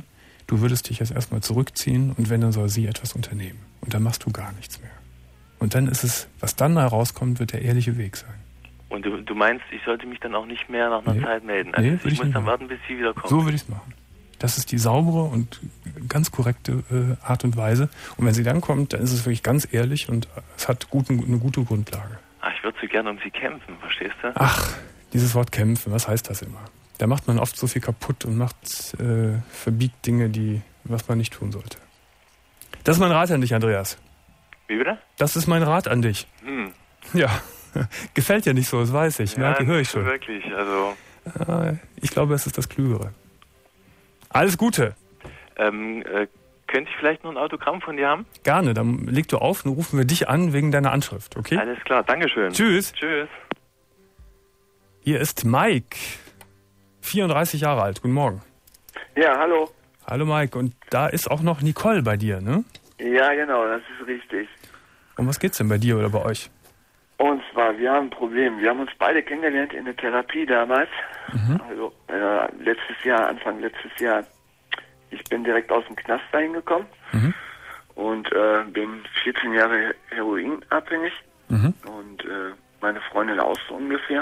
du würdest dich jetzt erstmal zurückziehen und wenn, dann soll sie etwas unternehmen. Und dann machst du gar nichts mehr. Und dann ist es, was dann herauskommt, wird der ehrliche Weg sein. Und du, du meinst, ich sollte mich dann auch nicht mehr nach einer nee. Zeit melden? Also nee, ich, ich muss dann warten, bis sie wiederkommt? So würde ich es machen. Das ist die saubere und ganz korrekte äh, Art und Weise. Und wenn sie dann kommt, dann ist es wirklich ganz ehrlich und es hat guten, eine gute Grundlage. Ach, ich würde so gerne um sie kämpfen, verstehst du? Ach, dieses Wort kämpfen, was heißt das immer? Da macht man oft so viel kaputt und macht, äh, verbiegt Dinge, die, was man nicht tun sollte. Das ist mein Rat an dich, Andreas. Wie bitte? Das ist mein Rat an dich. Hm. Ja, gefällt dir nicht so, das weiß ich. Ja, Merke, höre ich schon. Wirklich, also... Äh, ich glaube, es ist das Klügere. Alles Gute. Ähm, äh, könnte ich vielleicht noch ein Autogramm von dir haben? Gerne, dann leg du auf und rufen wir dich an wegen deiner Anschrift, okay? Alles klar, Dankeschön. Tschüss. Tschüss. Hier ist Mike, vierunddreißig Jahre alt. Guten Morgen. Ja, hallo. Hallo Mike, und da ist auch noch Nicole bei dir, ne? Ja, genau, das ist richtig. Um was geht's denn bei dir oder bei euch? Und zwar, wir haben ein Problem. Wir haben uns beide kennengelernt in der Therapie damals. Mhm. Also äh, letztes Jahr, Anfang letztes Jahr. Ich bin direkt aus dem Knast dahin gekommen mhm. und äh, bin vierzehn Jahre heroinabhängig mhm. und äh, meine Freundin auch so ungefähr.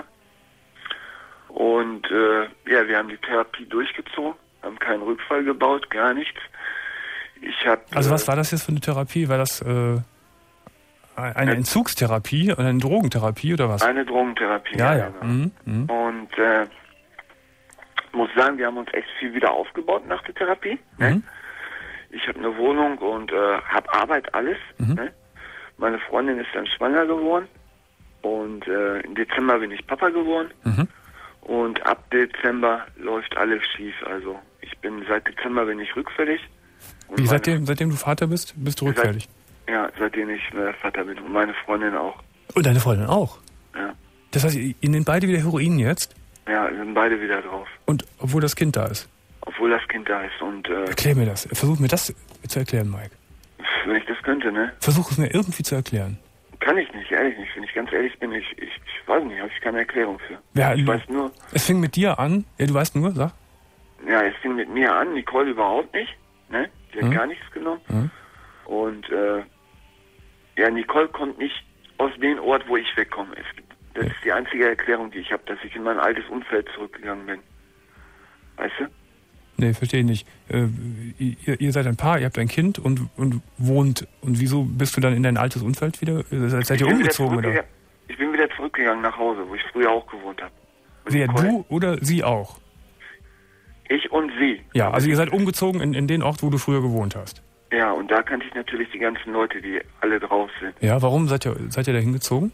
Und äh, ja, wir haben die Therapie durchgezogen, haben keinen Rückfall gebaut, gar nichts. Ich hab, also äh, was war das jetzt für eine Therapie? War das äh, eine Entzugstherapie oder eine Drogentherapie oder was? Eine Drogentherapie, ja. ja. ja. Genau. Mhm. Mhm. Und äh, muss sagen, wir haben uns echt viel wieder aufgebaut nach der Therapie. Mhm. Ne? Ich habe eine Wohnung und äh, habe Arbeit, alles. Mhm. Ne? Meine Freundin ist dann schwanger geworden und äh, im Dezember bin ich Papa geworden. Mhm. Und ab Dezember läuft alles schief. Also ich bin seit Dezember bin ich rückfällig. Wie seitdem, seitdem du Vater bist, bist du rückfällig? Seit, ja, seitdem ich äh, Vater bin und meine Freundin auch. Und deine Freundin auch? Ja. Das heißt, ihr nehmt beide wieder Heroin jetzt? Ja, wir sind beide wieder drauf. Und obwohl das Kind da ist? Obwohl das Kind da ist und... Äh, Erklär mir das. Versuch mir das zu erklären, Mike. Wenn ich das könnte, ne? Versuch es mir irgendwie zu erklären. Kann ich nicht, ehrlich nicht. Wenn ich ganz ehrlich bin, ich, ich, ich weiß nicht, habe ich keine Erklärung für. Ja, ich weiß nur... Es fing mit dir an. Ja, du weißt nur, sag. Ja, es fing mit mir an, Nicole überhaupt nicht, ne? Die hat hm? gar nichts genommen. Hm? Und, äh, ja, Nicole kommt nicht aus dem Ort, wo ich wegkomme. Es gibt Das ist die einzige Erklärung, die ich habe, dass ich in mein altes Umfeld zurückgegangen bin. Weißt du? Nee, verstehe ich nicht. Äh, ihr, ihr seid ein Paar, ihr habt ein Kind und, und wohnt. Und wieso bist du dann in dein altes Umfeld wieder? Seid ihr umgezogen, oder? Ich bin wieder zurückgegangen nach Hause, wo ich früher auch gewohnt habe. Wer, du oder sie auch? Ich und sie. Ja, also ihr seid umgezogen in, in den Ort, wo du früher gewohnt hast. Ja, und da kannte ich natürlich die ganzen Leute, die alle drauf sind. Ja, warum seid ihr, seid ihr da hingezogen?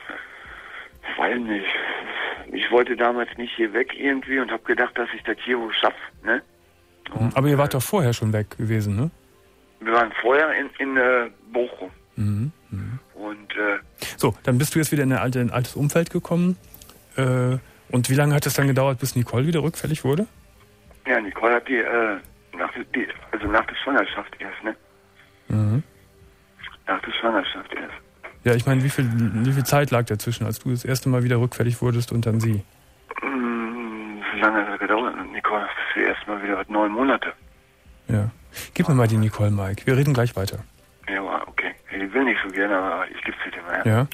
Weil nicht. Ich wollte damals nicht hier weg irgendwie und habe gedacht, dass ich das hier wohl schaffe, ne? Und, aber ihr wart doch vorher schon weg gewesen, ne? Wir waren vorher in, in äh, Bochum. Mhm. Mhm. Und äh, so, dann bist du jetzt wieder in ein, alte, in ein altes Umfeld gekommen. Äh, und wie lange hat es dann gedauert, bis Nicole wieder rückfällig wurde? Ja, Nicole hat die, äh, nach, die also nach der Schwangerschaft erst, ne? Mhm. Nach der Schwangerschaft erst. Ja, ich meine, wie viel, wie viel Zeit lag dazwischen, als du das erste Mal wieder rückfällig wurdest und dann sie? Mm, wie lange hat das gedauert? Nicole, das ist erst mal wieder neun Monate. Ja. Gib mir mal die Nicole, Mike. Wir reden gleich weiter. Ja, okay. Ich will nicht so gerne, aber ich geb's dir mal. Ja?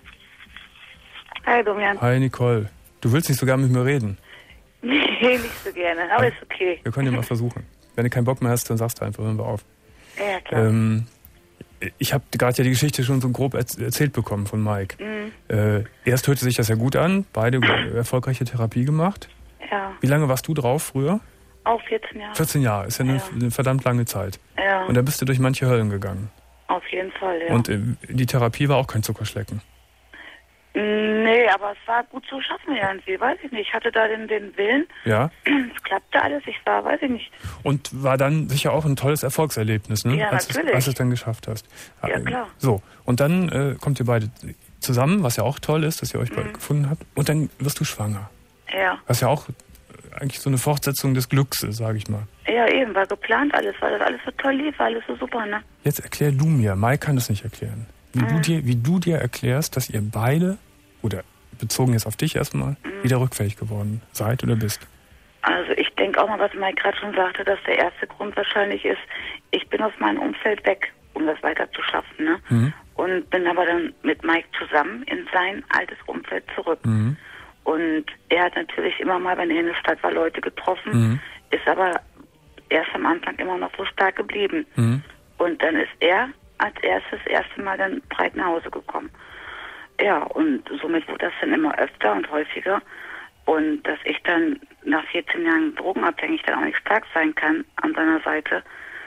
Hi, Domian. Hi, Nicole. Du willst nicht so gerne mit mir reden? Nee, nicht so gerne, aber ist okay. Wir können ja mal versuchen. Wenn du keinen Bock mehr hast, dann sagst du einfach, hören wir auf. Ja, klar. Ähm, ich habe gerade ja die Geschichte schon so grob erzählt bekommen von Mike. Mhm. Äh, erst hörte sich das ja gut an, beide erfolgreiche Therapie gemacht. Ja. Wie lange warst du drauf früher? Auch vierzehn Jahre. vierzehn Jahre, ist ja, ja. Eine, eine verdammt lange Zeit. Ja. Und da bist du durch manche Höllen gegangen. Auf jeden Fall, ja. Und äh, die Therapie war auch kein Zuckerschlecken. Nee, aber es war gut zu schaffen irgendwie, weiß ich nicht. Ich hatte da den, den Willen. Ja. Es klappte alles, ich war, weiß ich nicht. Und war dann sicher auch ein tolles Erfolgserlebnis, ne? Ja, als natürlich. Es, als du es dann geschafft hast. Ja, klar. So, und dann äh, kommt ihr beide zusammen, was ja auch toll ist, dass ihr euch mhm. beide gefunden habt. Und dann wirst du schwanger. Ja. Was ja auch eigentlich so eine Fortsetzung des Glücks ist, sage ich mal. Ja, eben, war geplant alles, weil das alles so toll lief, war alles so super, ne? Jetzt erklär du mir, Mike kann das nicht erklären, wie, mhm. du dir, wie du dir erklärst, dass ihr beide, oder bezogen jetzt auf dich erstmal, mhm. wieder rückfällig geworden seid oder bist. Also ich denke auch mal, was Mike gerade schon sagte, dass der erste Grund wahrscheinlich ist, ich bin aus meinem Umfeld weg, um das weiter zu schaffen, ne? Mhm. Und bin aber dann mit Mike zusammen in sein altes Umfeld zurück. Mhm. Und er hat natürlich immer mal, wenn er in der Stadt war, Leute getroffen, mhm. ist aber erst am Anfang immer noch so stark geblieben. Mhm. Und dann ist er als erstes das erste Mal dann breit nach Hause gekommen. Ja, und somit wurde das dann immer öfter und häufiger. Und dass ich dann nach vierzehn Jahren drogenabhängig dann auch nicht stark sein kann an seiner Seite.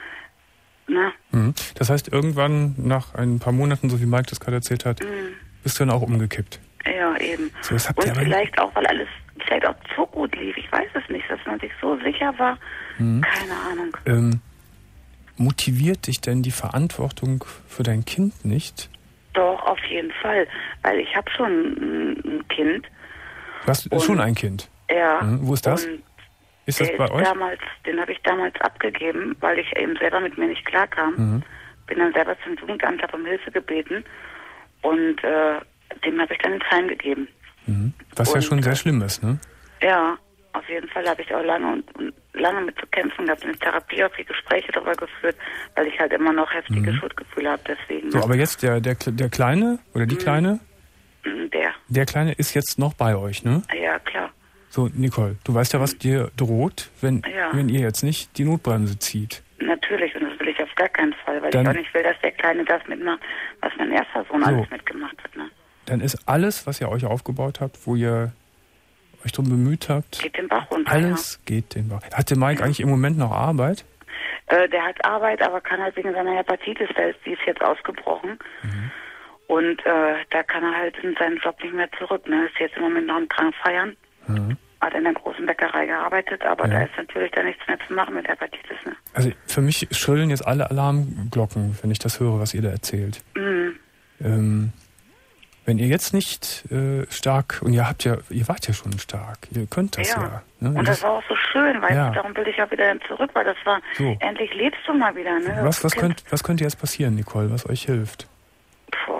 Na? Mhm. Das heißt, irgendwann nach ein paar Monaten, so wie Mike das gerade erzählt hat, mhm. bist du dann auch umgekippt. Ja, eben. So, das habt und ihr aber vielleicht auch, weil alles vielleicht auch so gut lief. Ich weiß es nicht, dass man sich so sicher war. Mhm. Keine Ahnung. Ähm, motiviert dich denn die Verantwortung für dein Kind nicht? Doch, auf jeden Fall. Weil ich habe schon ein, ein Kind. Du hast und, schon ein Kind? Ja. Mhm. Wo ist das? Ist das bei ist euch? Damals, den habe ich damals abgegeben, weil ich eben selber mit mir nicht klarkam. Mhm. Bin dann selber zum Jugendamt, habe um Hilfe gebeten und äh, dem habe ich dann ins Heim gegeben. Mhm. Was und, ja schon sehr schlimm ist, ne? Ja, auf jeden Fall habe ich auch lange und, und lange mit zu kämpfen gehabt, in der Therapie auch viel Gespräche darüber geführt, weil ich halt immer noch heftige mhm. Schuldgefühle habe, deswegen. So, aber jetzt der, der, der Kleine oder die mhm. Kleine? Der. Der Kleine ist jetzt noch bei euch, ne? Ja, klar. So, Nicole, du weißt ja, was dir droht, wenn, ja. wenn ihr jetzt nicht die Notbremse zieht. Natürlich, und das will ich auf gar keinen Fall, weil dann, ich auch nicht will, dass der Kleine das mitmacht, was mein erster Sohn so, alles mitgemacht hat. Ne? Dann ist alles, was ihr euch aufgebaut habt, wo ihr euch drum bemüht habt, geht den Bach runter. Alles ja. geht den Bach. Hat der Mike ja. eigentlich im Moment noch Arbeit? Äh, der hat Arbeit, aber kann halt wegen seiner Hepatitis, die ist jetzt ausgebrochen. Mhm. Und äh, da kann er halt in seinen Job nicht mehr zurück. Ne? Ist jetzt im Moment noch im Krank feiern. Mhm. Hat in der großen Bäckerei gearbeitet, aber ja. da ist natürlich dann nichts mehr zu machen mit Hepatitis. Ne? Also für mich schrillen jetzt alle Alarmglocken, wenn ich das höre, was ihr da erzählt. Mhm. Ähm, wenn ihr jetzt nicht äh, stark, und ihr habt ja, ihr wart ja schon stark, ihr könnt das ja. ja ne? Und das, das war auch so schön, weil ja. darum will ich auch wieder zurück, weil das war, so. Endlich lebst du mal wieder. Ne? Was, was, könnt, was könnte jetzt passieren, Nicole, was euch hilft? Puh.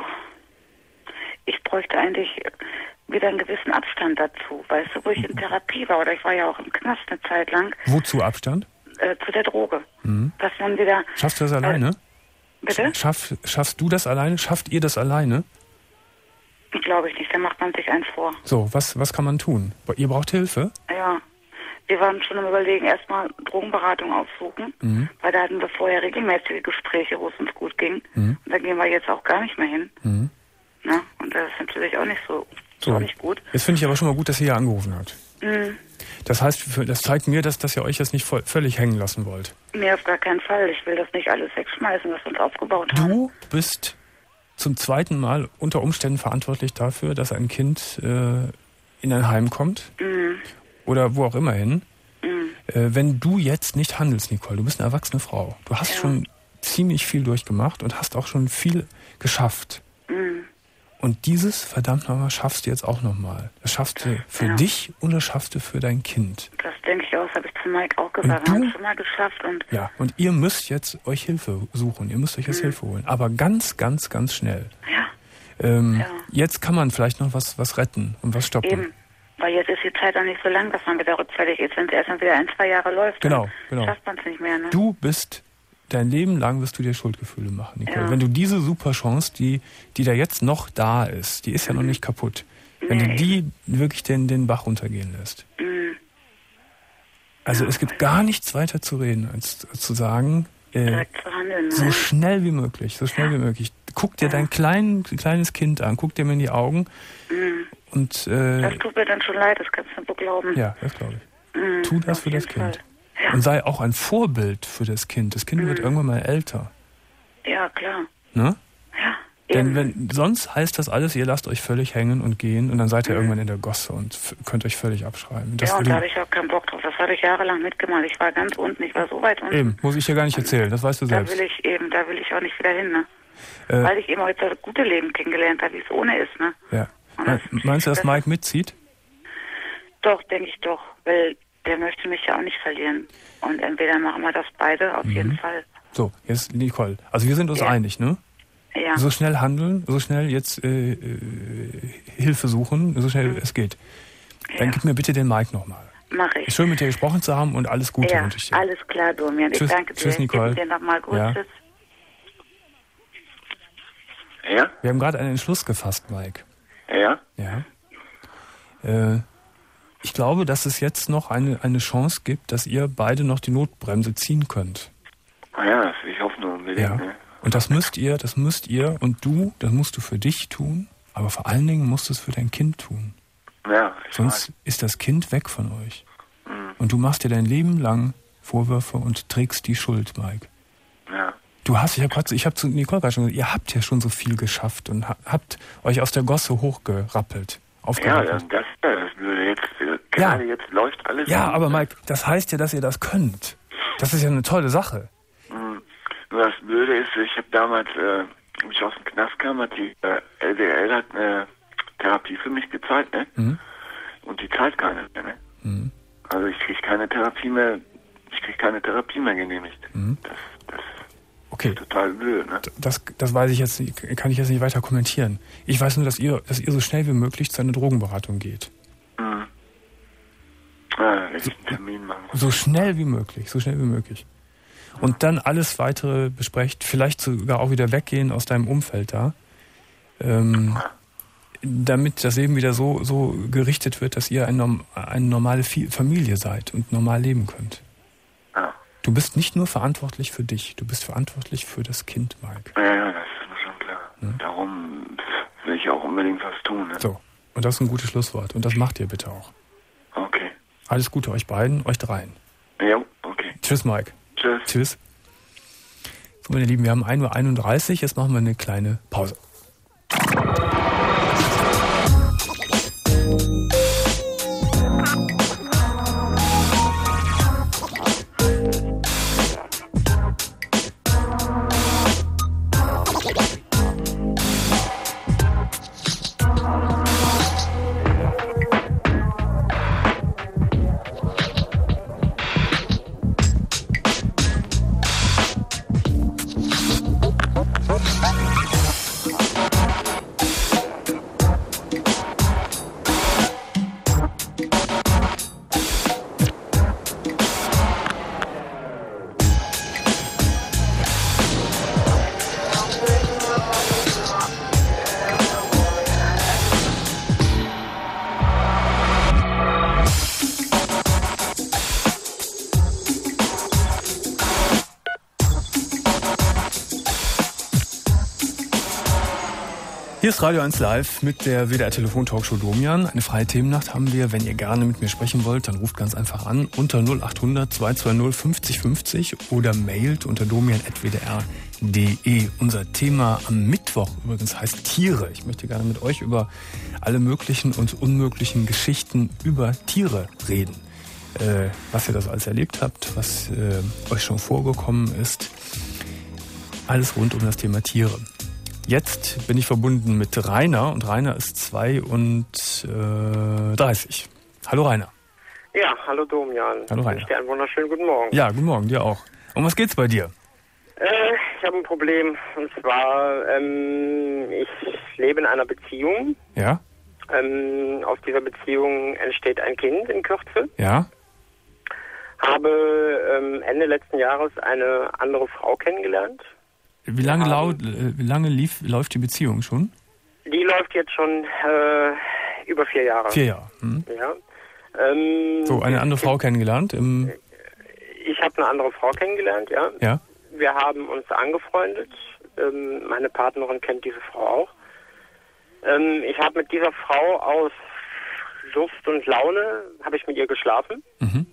Ich bräuchte eigentlich wieder einen gewissen Abstand dazu, weißt du, wo ich in Therapie war, oder ich war ja auch im Knast eine Zeit lang. Wozu Abstand? Äh, zu der Droge. Mhm. Dass man wieder... Schaffst du das alleine? Äh, bitte? Schaff, schaffst du das alleine? Schafft ihr das alleine? Glaube ich nicht, da macht man sich eins vor. So, was, was kann man tun? Ihr braucht Hilfe? Ja, wir waren schon im Überlegen, erstmal Drogenberatung aufsuchen, mhm. weil da hatten wir vorher regelmäßige Gespräche, wo es uns gut ging. Mhm. Und da gehen wir jetzt auch gar nicht mehr hin. Mhm. Na? Und das ist natürlich auch nicht so... So, auch nicht gut. Jetzt finde ich aber schon mal gut, dass ihr hier angerufen habt. Mhm. Das heißt, das zeigt mir, dass, dass ihr euch jetzt nicht voll, völlig hängen lassen wollt. Nee, auf gar keinen Fall. Ich will das nicht alles wegschmeißen, was wir uns aufgebaut haben. Du bist zum zweiten Mal unter Umständen verantwortlich dafür, dass ein Kind äh, in ein Heim kommt. Mhm. Oder wo auch immer hin. Mhm. Äh, wenn du jetzt nicht handelst, Nicole, du bist eine erwachsene Frau. Du hast ja. schon ziemlich viel durchgemacht und hast auch schon viel geschafft. Mhm. Und dieses, verdammt nochmal, schaffst du jetzt auch nochmal. Das schaffst du für ja. dich und das schaffst du für dein Kind. Das denke ich auch, das habe ich zu Mike auch gesagt. Wir haben es schon mal geschafft. Und ja, und ihr müsst jetzt euch Hilfe suchen. Ihr müsst euch jetzt mhm. Hilfe holen. Aber ganz, ganz, ganz schnell. Ja. Ähm, ja. Jetzt kann man vielleicht noch was, was retten und was stoppen. Eben, weil jetzt ist die Zeit auch nicht so lang, dass man wieder rückfällig ist. Wenn es erst mal wieder ein, zwei Jahre läuft, genau, dann genau. schafft man es nicht mehr. Ne? Du bist... Dein Leben lang wirst du dir Schuldgefühle machen, Nicole. Ja. Wenn du diese super Chance, die, die da jetzt noch da ist, die ist ja mhm. noch nicht kaputt, wenn nee. du die wirklich den, den Bach runtergehen lässt. Mhm. Also ja. es gibt gar nichts weiter zu reden, als, als zu sagen, äh, zu handeln, so schnell wie möglich, so schnell ja. wie möglich. Guck dir ja. dein klein, kleines Kind an, guck dir mal in die Augen. Mhm. Und, äh, das tut mir dann schon leid, das kannst du nicht glauben. Ja, das glaube ich. Mhm. Tu das für das Kind. Fall. Ja. Und sei auch ein Vorbild für das Kind. Das Kind mhm. wird irgendwann mal älter. Ja, klar. Ne? Ja. Denn wenn, sonst heißt das alles, ihr lasst euch völlig hängen und gehen und dann seid ihr mhm. irgendwann in der Gosse und f- könnt euch völlig abschreiben. Das ja, und da habe ich auch keinen Bock drauf. Das habe ich jahrelang mitgemacht. Ich war ganz unten, ich war so weit unten. Eben, muss ich dir gar nicht erzählen, das weißt du selbst. Da will ich eben, da will ich auch nicht wieder hin, ne? Äh, Weil ich eben heute das gute Leben kennengelernt habe, wie es ohne ist, ne? Ja. Das, Meinst du, dass das Mike mitzieht? Doch, denke ich doch, weil der möchte mich ja auch nicht verlieren. Und entweder machen wir das beide, auf mhm. jeden Fall. So, jetzt Nicole. Also wir sind uns ja. einig, ne? Ja. So schnell handeln, so schnell jetzt äh, äh, Hilfe suchen, so schnell mhm. es geht. Dann ja. gib mir bitte den Mike nochmal. Mach ich. Schön mit dir gesprochen zu haben und alles Gute ja, wünsche ich dir. Alles klar, Domian. Ich tschüss, danke dir. Tschüss, Nicole. Ich dir nochmal gut. Ja. Tschüss. Ja? Wir haben gerade einen Entschluss gefasst, Mike. Ja? Ja. Äh, ich glaube, dass es jetzt noch eine, eine Chance gibt, dass ihr beide noch die Notbremse ziehen könnt. Ah ja, das will ich hoffen unbedingt. Ja. Ne? Und das müsst ihr, das müsst ihr und du, das musst du für dich tun, aber vor allen Dingen musst du es für dein Kind tun. Ja, ich Sonst weiß. ist das Kind weg von euch. Mhm. Und du machst dir dein Leben lang Vorwürfe und trägst die Schuld, Mike. Ja. Du hast, ich habe gerade, ich habe zu Nicole gerade schon gesagt, ihr habt ja schon so viel geschafft und ha- habt euch aus der Gosse hochgerappelt. Ja, Aufgerappelt. das, das würde jetzt, gerade jetzt läuft alles. Ja, gut. aber Mike, das heißt ja, dass ihr das könnt. Das ist ja eine tolle Sache. Mhm. Nur das Blöde ist, ich habe damals, äh, als ich aus dem Knast kam, hat die äh, L D L hat eine Therapie für mich gezahlt, ne? Mhm. Und die zahlt keine mehr, ne? Mhm. Also ich kriege keine Therapie mehr, ich kriege keine Therapie mehr genehmigt. Mhm. Das, das Okay. ist total blöd, ne? Das, das weiß ich jetzt nicht, kann ich jetzt nicht weiter kommentieren. Ich weiß nur, dass ihr, dass ihr so schnell wie möglich zu einer Drogenberatung geht. Mhm. Ah, ich einen Termin machen. So schnell wie möglich, so schnell wie möglich. Und dann alles weitere besprecht, vielleicht sogar auch wieder weggehen aus deinem Umfeld da, ähm, damit das Leben wieder so, so gerichtet wird, dass ihr ein, eine normale Familie seid und normal leben könnt. Ja. Du bist nicht nur verantwortlich für dich, du bist verantwortlich für das Kind, Mike. Ja, ja, das ist mir schon klar. Hm? Darum will ich auch unbedingt was tun, ne? So, und das ist ein gutes Schlusswort. Und das macht ihr bitte auch. Okay. Alles Gute euch beiden, euch dreien. Ja, okay. Tschüss, Mike. Tschüss. Tschüss. So, meine Lieben, wir haben ein Uhr einunddreißig, jetzt machen wir eine kleine Pause. Hier ist Radio eins Live mit der W D R-Telefon-Talkshow Domian. Eine freie Themennacht haben wir. Wenn ihr gerne mit mir sprechen wollt, dann ruft ganz einfach an unter null acht hundert zweihundertzweißig fünfzig fünfzig oder mailt unter domian at w d r punkt d e. Unser Thema am Mittwoch übrigens heißt Tiere. Ich möchte gerne mit euch über alle möglichen und unmöglichen Geschichten über Tiere reden. Äh, was ihr das alles erlebt habt, was äh, euch schon vorgekommen ist. Alles rund um das Thema Tiere. Jetzt bin ich verbunden mit Rainer und Rainer ist zweiunddreißig. Hallo Rainer. Ja, hallo Domian. Hallo Rainer. Ich wünsche dir einen wunderschönen guten Morgen. Ja, guten Morgen, dir auch. Um was geht's bei dir? Äh, ich habe ein Problem und zwar, ähm, ich lebe in einer Beziehung. Ja? Ähm, aus dieser Beziehung entsteht ein Kind in Kürze. Ja? Habe ähm, Ende letzten Jahres eine andere Frau kennengelernt. Wie lange, laut, äh, wie lange lief, läuft die Beziehung schon? Die läuft jetzt schon äh, über vier Jahre. Vier Jahre. Hm. Ja. Ähm, So, eine andere Frau kennengelernt? Im ich habe eine andere Frau kennengelernt, ja. ja? Wir haben uns angefreundet. Ähm, meine Partnerin kennt diese Frau auch. Ähm, ich habe mit dieser Frau aus Lust und Laune, habe ich mit ihr geschlafen. Mhm.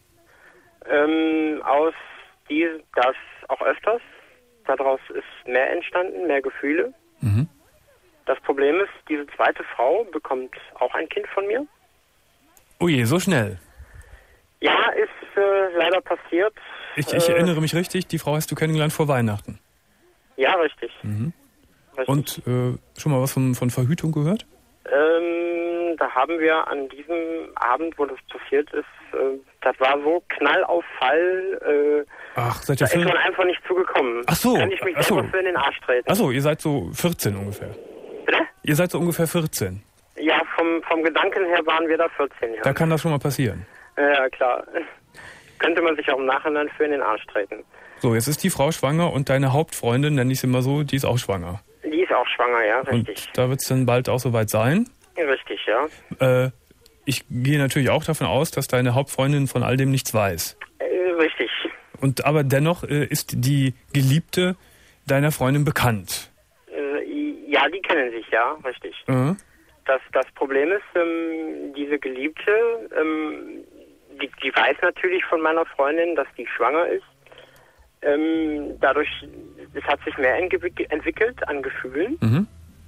Ähm, aus die, das auch öfters. Daraus ist mehr entstanden, mehr Gefühle. Mhm. Das Problem ist, diese zweite Frau bekommt auch ein Kind von mir. Oh je, so schnell. Ja, ist äh, leider passiert. Ich, ich äh, erinnere mich richtig, die Frau hast du kennengelernt vor Weihnachten. Ja, richtig. Mhm. richtig. Und äh, schon mal was von, von Verhütung gehört? Ähm, da haben wir an diesem Abend, wo das passiert ist, äh, das war so Knall auf Fall, äh, Ach, seid da ihr ist man vier? einfach nicht zugekommen. Ach so, Kann ich mich ach so. selber für in den Arsch treten. Achso, ihr seid so vierzehn ungefähr. Bitte? Ihr seid so ungefähr vierzehn. Ja, vom, vom Gedanken her waren wir da vierzehn, ja. Da kann das schon mal passieren. Ja, klar. Könnte man sich auch im Nachhinein für in den Arsch treten. So, jetzt ist die Frau schwanger und deine Hauptfreundin, nenne ich sie mal so, die ist auch schwanger. Die ist auch schwanger, ja, richtig. Und da wird es dann bald auch soweit sein? Richtig, ja. Äh, ich gehe natürlich auch davon aus, dass deine Hauptfreundin von all dem nichts weiß. Äh, richtig. Und aber dennoch äh, ist die Geliebte deiner Freundin bekannt. Äh, ja, die kennen sich, ja, richtig. Mhm. Das, das Problem ist, ähm, diese Geliebte, ähm, die, die weiß natürlich von meiner Freundin, dass die schwanger ist. Ähm, dadurch, es hat sich mehr entwickelt an Gefühlen. Mhm.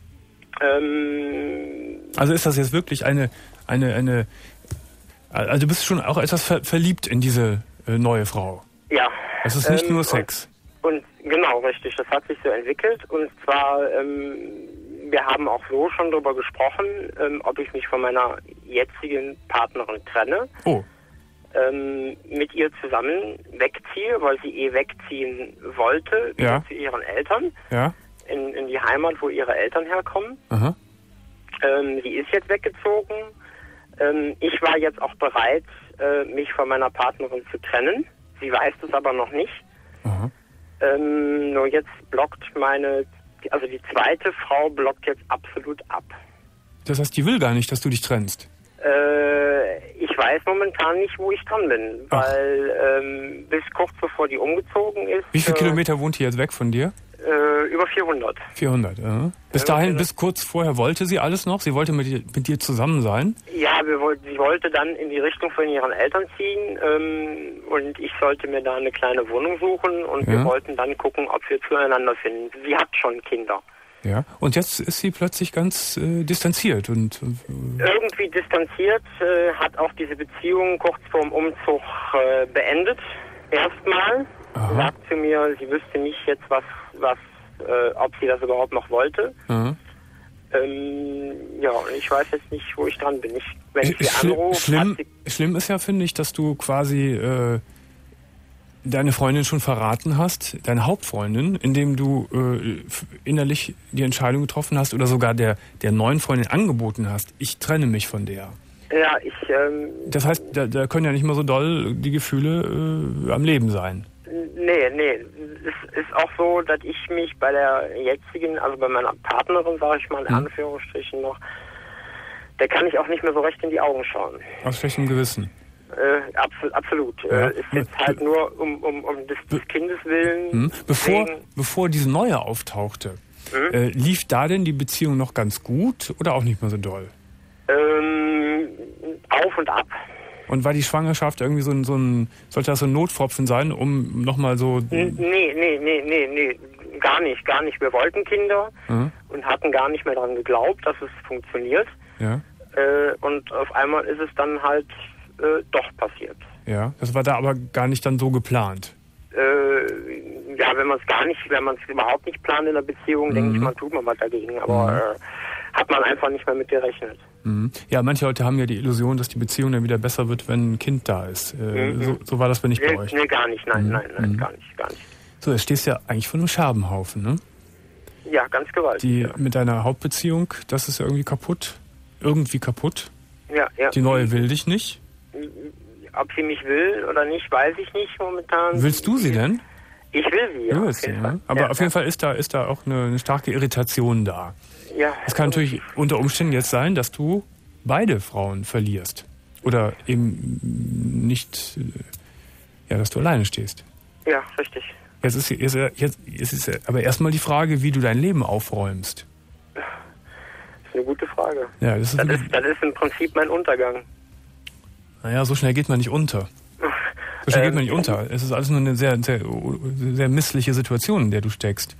Ähm, also ist das jetzt wirklich eine, eine, eine, also du bist schon auch etwas ver- verliebt in diese äh, neue Frau. Ja. Es ist nicht ähm, nur Sex. Und, und genau, richtig, das hat sich so entwickelt. Und zwar, ähm, wir haben auch so schon darüber gesprochen, ähm, ob ich mich von meiner jetzigen Partnerin trenne. Oh. Ähm, mit ihr zusammen wegziehe, weil sie eh wegziehen wollte, ja. zu ihren Eltern, ja. in, in die Heimat, wo ihre Eltern herkommen. Aha. Ähm, sie ist jetzt weggezogen. Ähm, ich war jetzt auch bereit, äh, mich von meiner Partnerin zu trennen. Sie weiß es aber noch nicht. Aha. Ähm, nur jetzt blockt meine, also die zweite Frau blockt jetzt absolut ab. Das heißt, die will gar nicht, dass du dich trennst? Äh, ich weiß momentan nicht, wo ich dran bin, Ach. weil ähm, bis kurz bevor die umgezogen ist... Wie viele äh, Kilometer wohnt die jetzt weg von dir? Äh, über vierhundert. vierhundert, ja. Bis Ja, dahin, okay. bis kurz vorher wollte sie alles noch? Sie wollte mit dir, mit dir zusammen sein? Ja, wir wollten, sie wollte dann in die Richtung von ihren Eltern ziehen ähm, und ich sollte mir da eine kleine Wohnung suchen und Ja. wir wollten dann gucken, ob wir zueinander finden. Sie hat schon Kinder. Ja. Und jetzt ist sie plötzlich ganz äh, distanziert und... Äh, Irgendwie distanziert, äh, hat auch diese Beziehung kurz vorm Umzug äh, beendet. Erstmal. Aha. Sagt zu mir, sie wüsste nicht jetzt, was, was, äh, ob sie das überhaupt noch wollte. aha. Ähm, ja, und ich weiß jetzt nicht, wo ich dran bin. Ich, wenn ich sie Schli- anrufe, schlimm, hat sie, schlimm ist ja, finde ich, dass du quasi äh, deine Freundin schon verraten hast, deine Hauptfreundin, indem du äh, f- innerlich die Entscheidung getroffen hast oder sogar der, der neuen Freundin angeboten hast, ich trenne mich von der. ja, ich, ähm, Das heißt, da, da können ja nicht mehr so doll die Gefühle äh, am Leben sein. nee, nee. Es ist auch so, dass ich mich bei der jetzigen, also bei meiner Partnerin, sage ich mal in Hm. Anführungsstrichen noch, der kann ich auch nicht mehr so recht in die Augen schauen. Aus schlechtem Gewissen. Äh, absolut. absolut. Ja. Äh, ist jetzt halt nur um, um, um des, des Kindes willen. Hm? Bevor, wegen- bevor diese neue auftauchte, Hm? äh, lief da denn die Beziehung noch ganz gut oder auch nicht mehr so doll? Ähm, auf und ab. Und war die Schwangerschaft irgendwie so ein, so ein sollte das so ein Notpfropfen sein, um nochmal so... N- Nee, nee, nee, nee, nee. Gar nicht, gar nicht. Wir wollten Kinder Mhm. und hatten gar nicht mehr daran geglaubt, dass es funktioniert. Ja, Äh, und auf einmal ist es dann halt äh, doch passiert. ja. Das war da aber gar nicht dann so geplant. Äh, ja, wenn man es gar nicht, wenn man es überhaupt nicht plant in der Beziehung, Mhm. denke ich mal, tut man was dagegen. Aber Mhm. äh, hat man einfach nicht mehr mit gerechnet. Mhm. Ja, manche Leute haben ja die Illusion, dass die Beziehung dann wieder besser wird, wenn ein Kind da ist. Äh, Mhm. so, so war das aber nicht bei Nee, euch. nee, gar nicht. Nein, Mhm. nein, nein, Mhm. gar nicht, gar nicht. So, jetzt stehst du ja eigentlich vor einem Scherbenhaufen, ne? Ja, ganz gewaltig. Die ja. mit deiner Hauptbeziehung, das ist ja irgendwie kaputt. Irgendwie kaputt. Ja, ja. Die neue will dich nicht. Ob sie mich will oder nicht, weiß ich nicht momentan. Willst du sie denn? Ich will sie, ja. Du auf willst sie, jeden ne? Fall. Aber ja, auf jeden Fall ist da, ist da auch eine, eine starke Irritation da. Ja. Es kann natürlich unter Umständen jetzt sein, dass du beide Frauen verlierst. Oder eben nicht, äh, ja, dass du alleine stehst. Ja, richtig. Jetzt ist, jetzt, jetzt, jetzt ist aber erstmal die Frage, wie du dein Leben aufräumst. Das ist eine gute Frage. Ja, das ist, Das eine, ist, das ist im Prinzip mein Untergang. naja, so schnell geht man nicht unter. So schnell geht man Ähm, nicht unter. Es ist alles nur eine sehr, sehr, sehr missliche Situation, in der du steckst.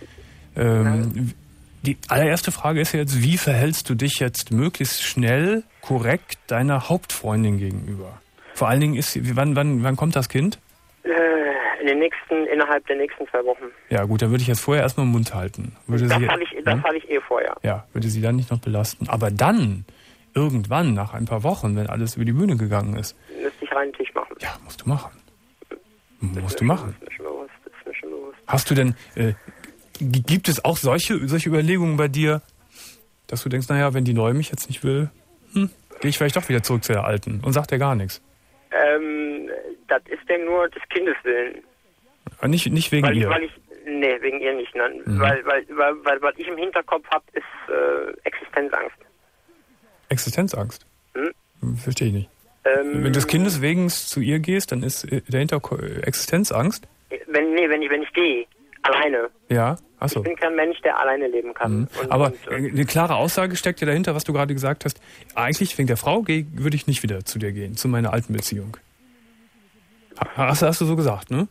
Ähm, die allererste Frage ist jetzt, wie verhältst du dich jetzt möglichst schnell korrekt deiner Hauptfreundin gegenüber? Vor allen Dingen ist sie, wann, wann, wann kommt das Kind? Äh, in den nächsten, innerhalb der nächsten zwei Wochen. Ja gut, da würde ich jetzt vorher erstmal den Mund halten. Würde Das sie, hatte ich, das hm? hatte ich eh vorher. Ja, würde sie dann nicht noch belasten. Aber dann, irgendwann, nach ein paar Wochen, wenn alles über die Bühne gegangen ist, Müsste ich reinen Tisch machen. ja, musst du machen. Das Musst ist du mir machen. schon- Das ist mir schon bewusst. Das ist mir schon bewusst. Hast du denn, äh, g- gibt es auch solche, solche Überlegungen bei dir, dass du denkst, naja, wenn die Neue mich jetzt nicht will, hm, gehe ich vielleicht doch wieder zurück zu der Alten und sagt dir gar nichts? Ähm, das ist denn nur des Kindes willen. Aber nicht, nicht wegen weil, ihr? Weil ich, nee, wegen ihr nicht. Nein. Mhm. Weil, weil, weil, weil, was ich im Hinterkopf habe, ist äh, Existenzangst. Existenzangst? Hm? Verstehe ich nicht. Ähm, wenn du des Kindes wegen zu ihr gehst, dann ist dahinter Existenzangst? Wenn, nee, wenn ich, wenn ich gehe, alleine. Ja, achso. Ich bin kein Mensch, der alleine leben kann. Mhm. Und, Aber und, und eine klare Aussage steckt ja dahinter, was du gerade gesagt hast. Eigentlich wegen der Frau würde ich nicht wieder zu dir gehen, zu meiner alten Beziehung. Hast, hast du so gesagt, ne?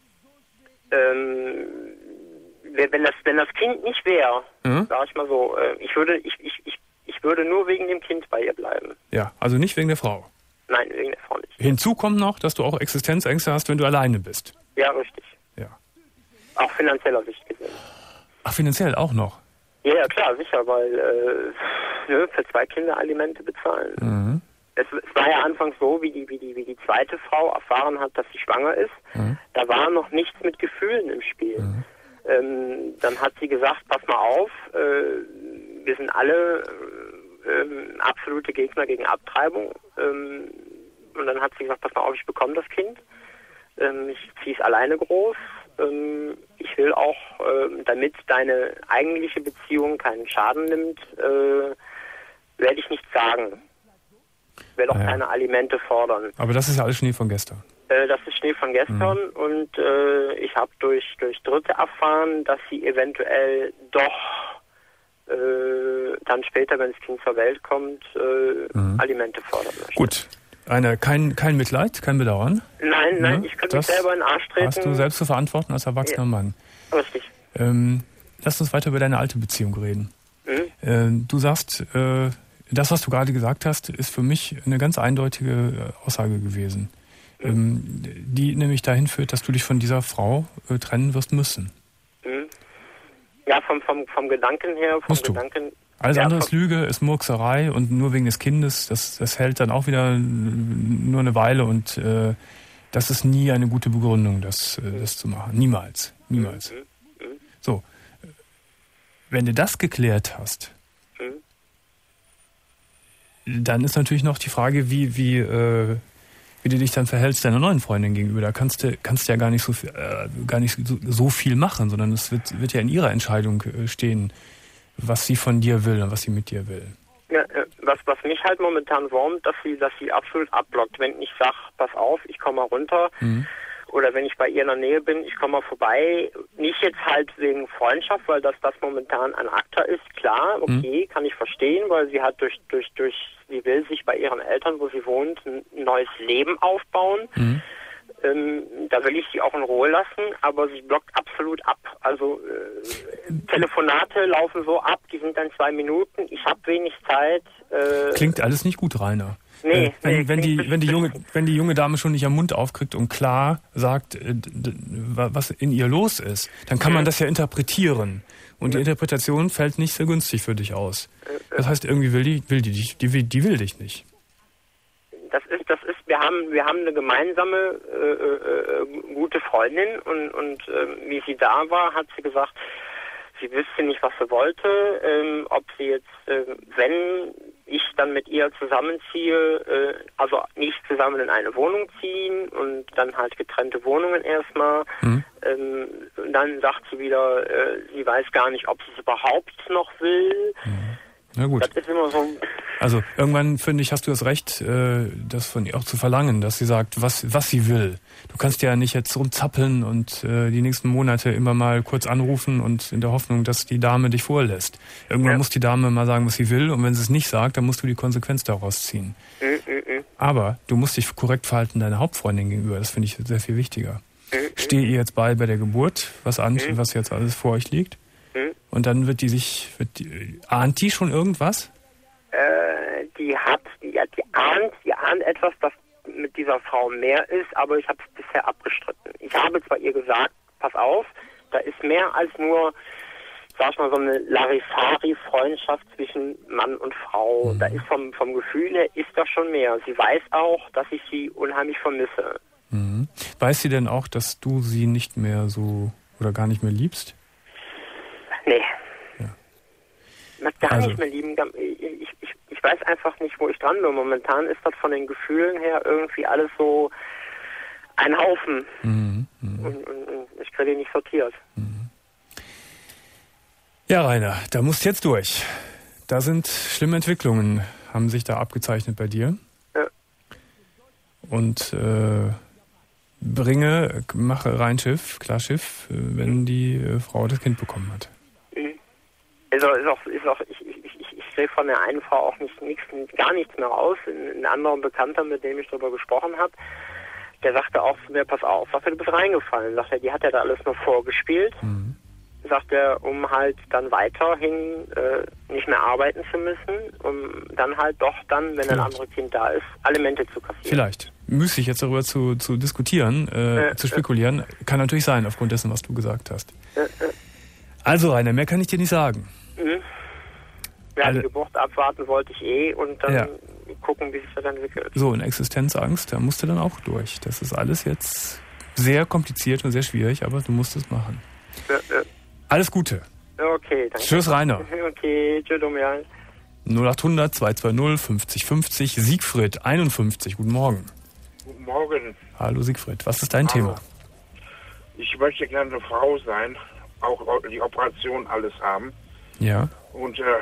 Ähm, wenn das, wenn das Kind nicht wäre, mhm. sag ich mal so, ich würde, ich, ich, ich, ich würde nur wegen dem Kind bei ihr bleiben. Ja, also nicht wegen der Frau. Nein, wegen der Frau nicht. Hinzu kommt noch, dass du auch Existenzängste hast, wenn du alleine bist. Ja, richtig. Ja. Auch finanzieller Sicht gesehen. Ach, finanziell auch noch? Ja, ja, klar, sicher, weil äh, ne, für zwei Kinder Alimente bezahlen. Mhm. Es, es war ja anfangs so, wie die, wie, die, wie die zweite Frau erfahren hat, dass sie schwanger ist. Mhm. Da war noch nichts mit Gefühlen im Spiel. Mhm. Ähm, dann hat sie gesagt, pass mal auf, äh, wir sind alle äh, absolute Gegner gegen Abtreibung. Ähm, und dann hat sie gesagt, pass mal auf, ich bekomme das Kind. Ähm, ich ziehe es alleine groß. Ähm, ich will auch, äh, damit deine eigentliche Beziehung keinen Schaden nimmt, äh, werde ich nichts sagen. Ich will auch ja. keine Alimente fordern. Aber das ist ja alles Schnee von gestern. Äh, das ist Schnee von gestern mhm. und äh, ich habe durch, durch Dritte erfahren, dass sie eventuell doch äh, dann später, wenn das Kind zur Welt kommt, äh, mhm. Alimente fordern möchte. Gut. Eine, kein, kein Mitleid, kein Bedauern? Nein, nein, ja, ich könnte mich selber in den Arsch treten. Hast du selbst zu verantworten als erwachsener ja. Mann. Richtig. Ähm, lass uns weiter über deine alte Beziehung reden. Mhm. Ähm, du sagst, äh, das, was du gerade gesagt hast, ist für mich eine ganz eindeutige Aussage gewesen, mhm. ähm, die nämlich dahin führt, dass du dich von dieser Frau äh, trennen wirst müssen. Mhm. Ja, vom, vom, vom Gedanken her, vom Musst Gedanken... Du. Alles ja, andere ist Lüge, ist Murkserei und nur wegen des Kindes, das, das hält dann auch wieder nur eine Weile und äh, das ist nie eine gute Begründung, das, äh, das zu machen. Niemals. Niemals. Mhm. Mhm. So. Wenn du das geklärt hast, mhm. dann ist natürlich noch die Frage, wie, wie, äh, wie du dich dann verhältst deiner neuen Freundin gegenüber. Da kannst du, kannst du ja gar nicht so viel, äh, gar nicht so, so viel machen, sondern es wird, wird ja in ihrer Entscheidung äh, stehen, was sie von dir will und was sie mit dir will. Ja, was, was mich halt momentan wurmt, dass sie, dass sie absolut abblockt. Wenn ich sage, pass auf, ich komme mal runter, mhm. oder wenn ich bei ihr in der Nähe bin, ich komme mal vorbei. Nicht jetzt halt wegen Freundschaft, weil das das momentan an ACTA ist, klar, okay, mhm. kann ich verstehen, weil sie hat durch, durch, durch, sie will sich bei ihren Eltern, wo sie wohnt, ein neues Leben aufbauen. Mhm. Ähm, da will ich sie auch in Ruhe lassen, aber sie blockt absolut ab. Also äh, Telefonate laufen so ab, die sind dann zwei Minuten, ich habe wenig Zeit. Äh, Klingt alles nicht gut, Rainer. Nee, äh, wenn, nee, wenn, die, wenn, die junge, wenn die junge Dame schon nicht am Mund aufkriegt und klar sagt, äh, was in ihr los ist, dann kann man das ja interpretieren. Und die Interpretation fällt nicht so günstig für dich aus. Das heißt, irgendwie will die, will die dich, die will, die will dich nicht. Das ist, das ist, wir haben, wir haben eine gemeinsame äh, äh, gute Freundin und, und äh, wie sie da war, hat sie gesagt, sie wüsste nicht, was sie wollte, ähm, ob sie jetzt, äh, wenn ich dann mit ihr zusammenziehe, äh, also nicht zusammen in eine Wohnung ziehen und dann halt getrennte Wohnungen erstmal, mhm. ähm, dann sagt sie wieder, äh, sie weiß gar nicht, ob sie es überhaupt noch will. Mhm. Na gut. Das ist immer so. Also irgendwann, finde ich, hast du das Recht, äh, das von ihr auch zu verlangen, dass sie sagt, was was sie will. Du kannst ja nicht jetzt rumzappeln und äh, die nächsten Monate immer mal kurz anrufen und in der Hoffnung, dass die Dame dich vorlässt. Irgendwann ja. muss die Dame mal sagen, was sie will, und wenn sie es nicht sagt, dann musst du die Konsequenz daraus ziehen. Mhm, mh. Aber du musst dich korrekt verhalten deiner Hauptfreundin gegenüber. Das finde ich sehr viel wichtiger. Mhm, Stehe ihr jetzt bei bei der Geburt, was an, mhm. was jetzt alles vor euch liegt? Und dann wird die sich, wird die, ahnt die schon irgendwas? Äh, die hat, die, die ahnt, die ahnt etwas, das mit dieser Frau mehr ist, aber ich habe es bisher abgestritten. Ich habe zwar ihr gesagt, pass auf, da ist mehr als nur, sag ich mal, so eine Larifari-Freundschaft zwischen Mann und Frau. Mhm. Da ist vom, vom Gefühl her, ist da schon mehr. Sie weiß auch, dass ich sie unheimlich vermisse. Mhm. Weiß sie denn auch, dass du sie nicht mehr so oder gar nicht mehr liebst? Nee. Ja. Na, gar also. nicht mehr lieben. Ich, ich, ich, ich ich weiß einfach nicht, wo ich dran bin. Momentan ist das von den Gefühlen her irgendwie alles so ein Haufen. Mhm. Mhm. Und, und, und ich kriege die nicht sortiert. Mhm. Ja, Rainer, da musst du jetzt durch. Da sind schlimme Entwicklungen, haben sich da abgezeichnet bei dir. Ja. Und äh, bringe, mache rein Schiff, klar Schiff, wenn die äh, Frau das Kind bekommen hat. Mhm. Also ist auch, ist auch, ich, ich, ich, ich kriege von der einen Frau auch nicht, nichts, gar nichts mehr raus. Ein, ein anderer Bekannter, mit dem ich darüber gesprochen habe, der sagte auch zu mir, pass auf, sagt er, du bist reingefallen. Sagt er, die hat ja da alles nur vorgespielt. Mhm. Sagt er, um halt dann weiterhin äh, nicht mehr arbeiten zu müssen, um dann halt doch dann, wenn Vielleicht. ein anderes Kind da ist, Alimente zu kassieren. Vielleicht. Müßig jetzt darüber zu, zu diskutieren, äh, äh, zu spekulieren, äh. kann natürlich sein, aufgrund dessen, was du gesagt hast. Äh, äh. Also, Rainer, mehr kann ich dir nicht sagen. Mhm. Ja, Alle. die Geburt abwarten wollte ich eh und dann ja. gucken, wie sich das entwickelt. So, in Existenzangst, da musst du dann auch durch. Das ist alles jetzt sehr kompliziert und sehr schwierig, aber du musst es machen. Ja, ja. Alles Gute. Okay, danke. Tschüss, Rainer. Okay, tschüss, Domian. null acht hundert zwei zwei null fünfzig fünfzig. Siegfried, einundfünfzig. Guten Morgen. Guten Morgen. Hallo, Siegfried. Was ist dein Hallo. Thema? Ich möchte gerne eine Frau sein, auch die Operation alles haben. Ja. Und äh,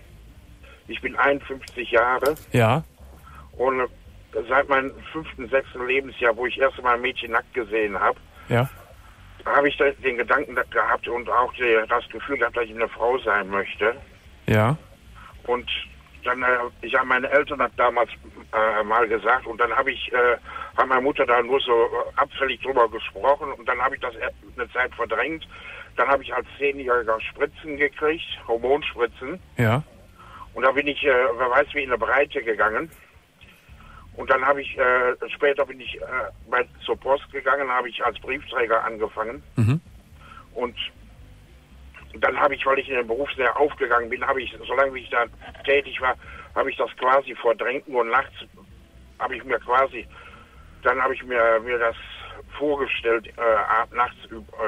ich bin einundfünfzig Jahre. Ja. Und äh, seit meinem fünften, sechsten Lebensjahr, wo ich erst mal ein Mädchen nackt gesehen habe, ja. habe ich den Gedanken gehabt und auch die, das Gefühl gehabt, dass ich eine Frau sein möchte. Ja. Und dann, äh, ich habe meine Eltern das damals äh, mal gesagt und dann habe ich, äh, hat meine Mutter da nur so äh, abfällig drüber gesprochen und dann habe ich das eine Zeit verdrängt. Dann habe ich als Zehnjähriger Spritzen gekriegt, Hormonspritzen. Ja. Und da bin ich, äh, wer weiß wie, in der Breite gegangen. Und dann habe ich, äh, später bin ich äh, bei, zur Post gegangen, habe ich als Briefträger angefangen. Mhm. Und dann habe ich, weil ich in den Beruf sehr aufgegangen bin, habe ich, solange wie ich da tätig war, habe ich das quasi verdrängt. Nur nachts habe ich mir quasi, dann habe ich mir, mir das vorgestellt, äh, nachts,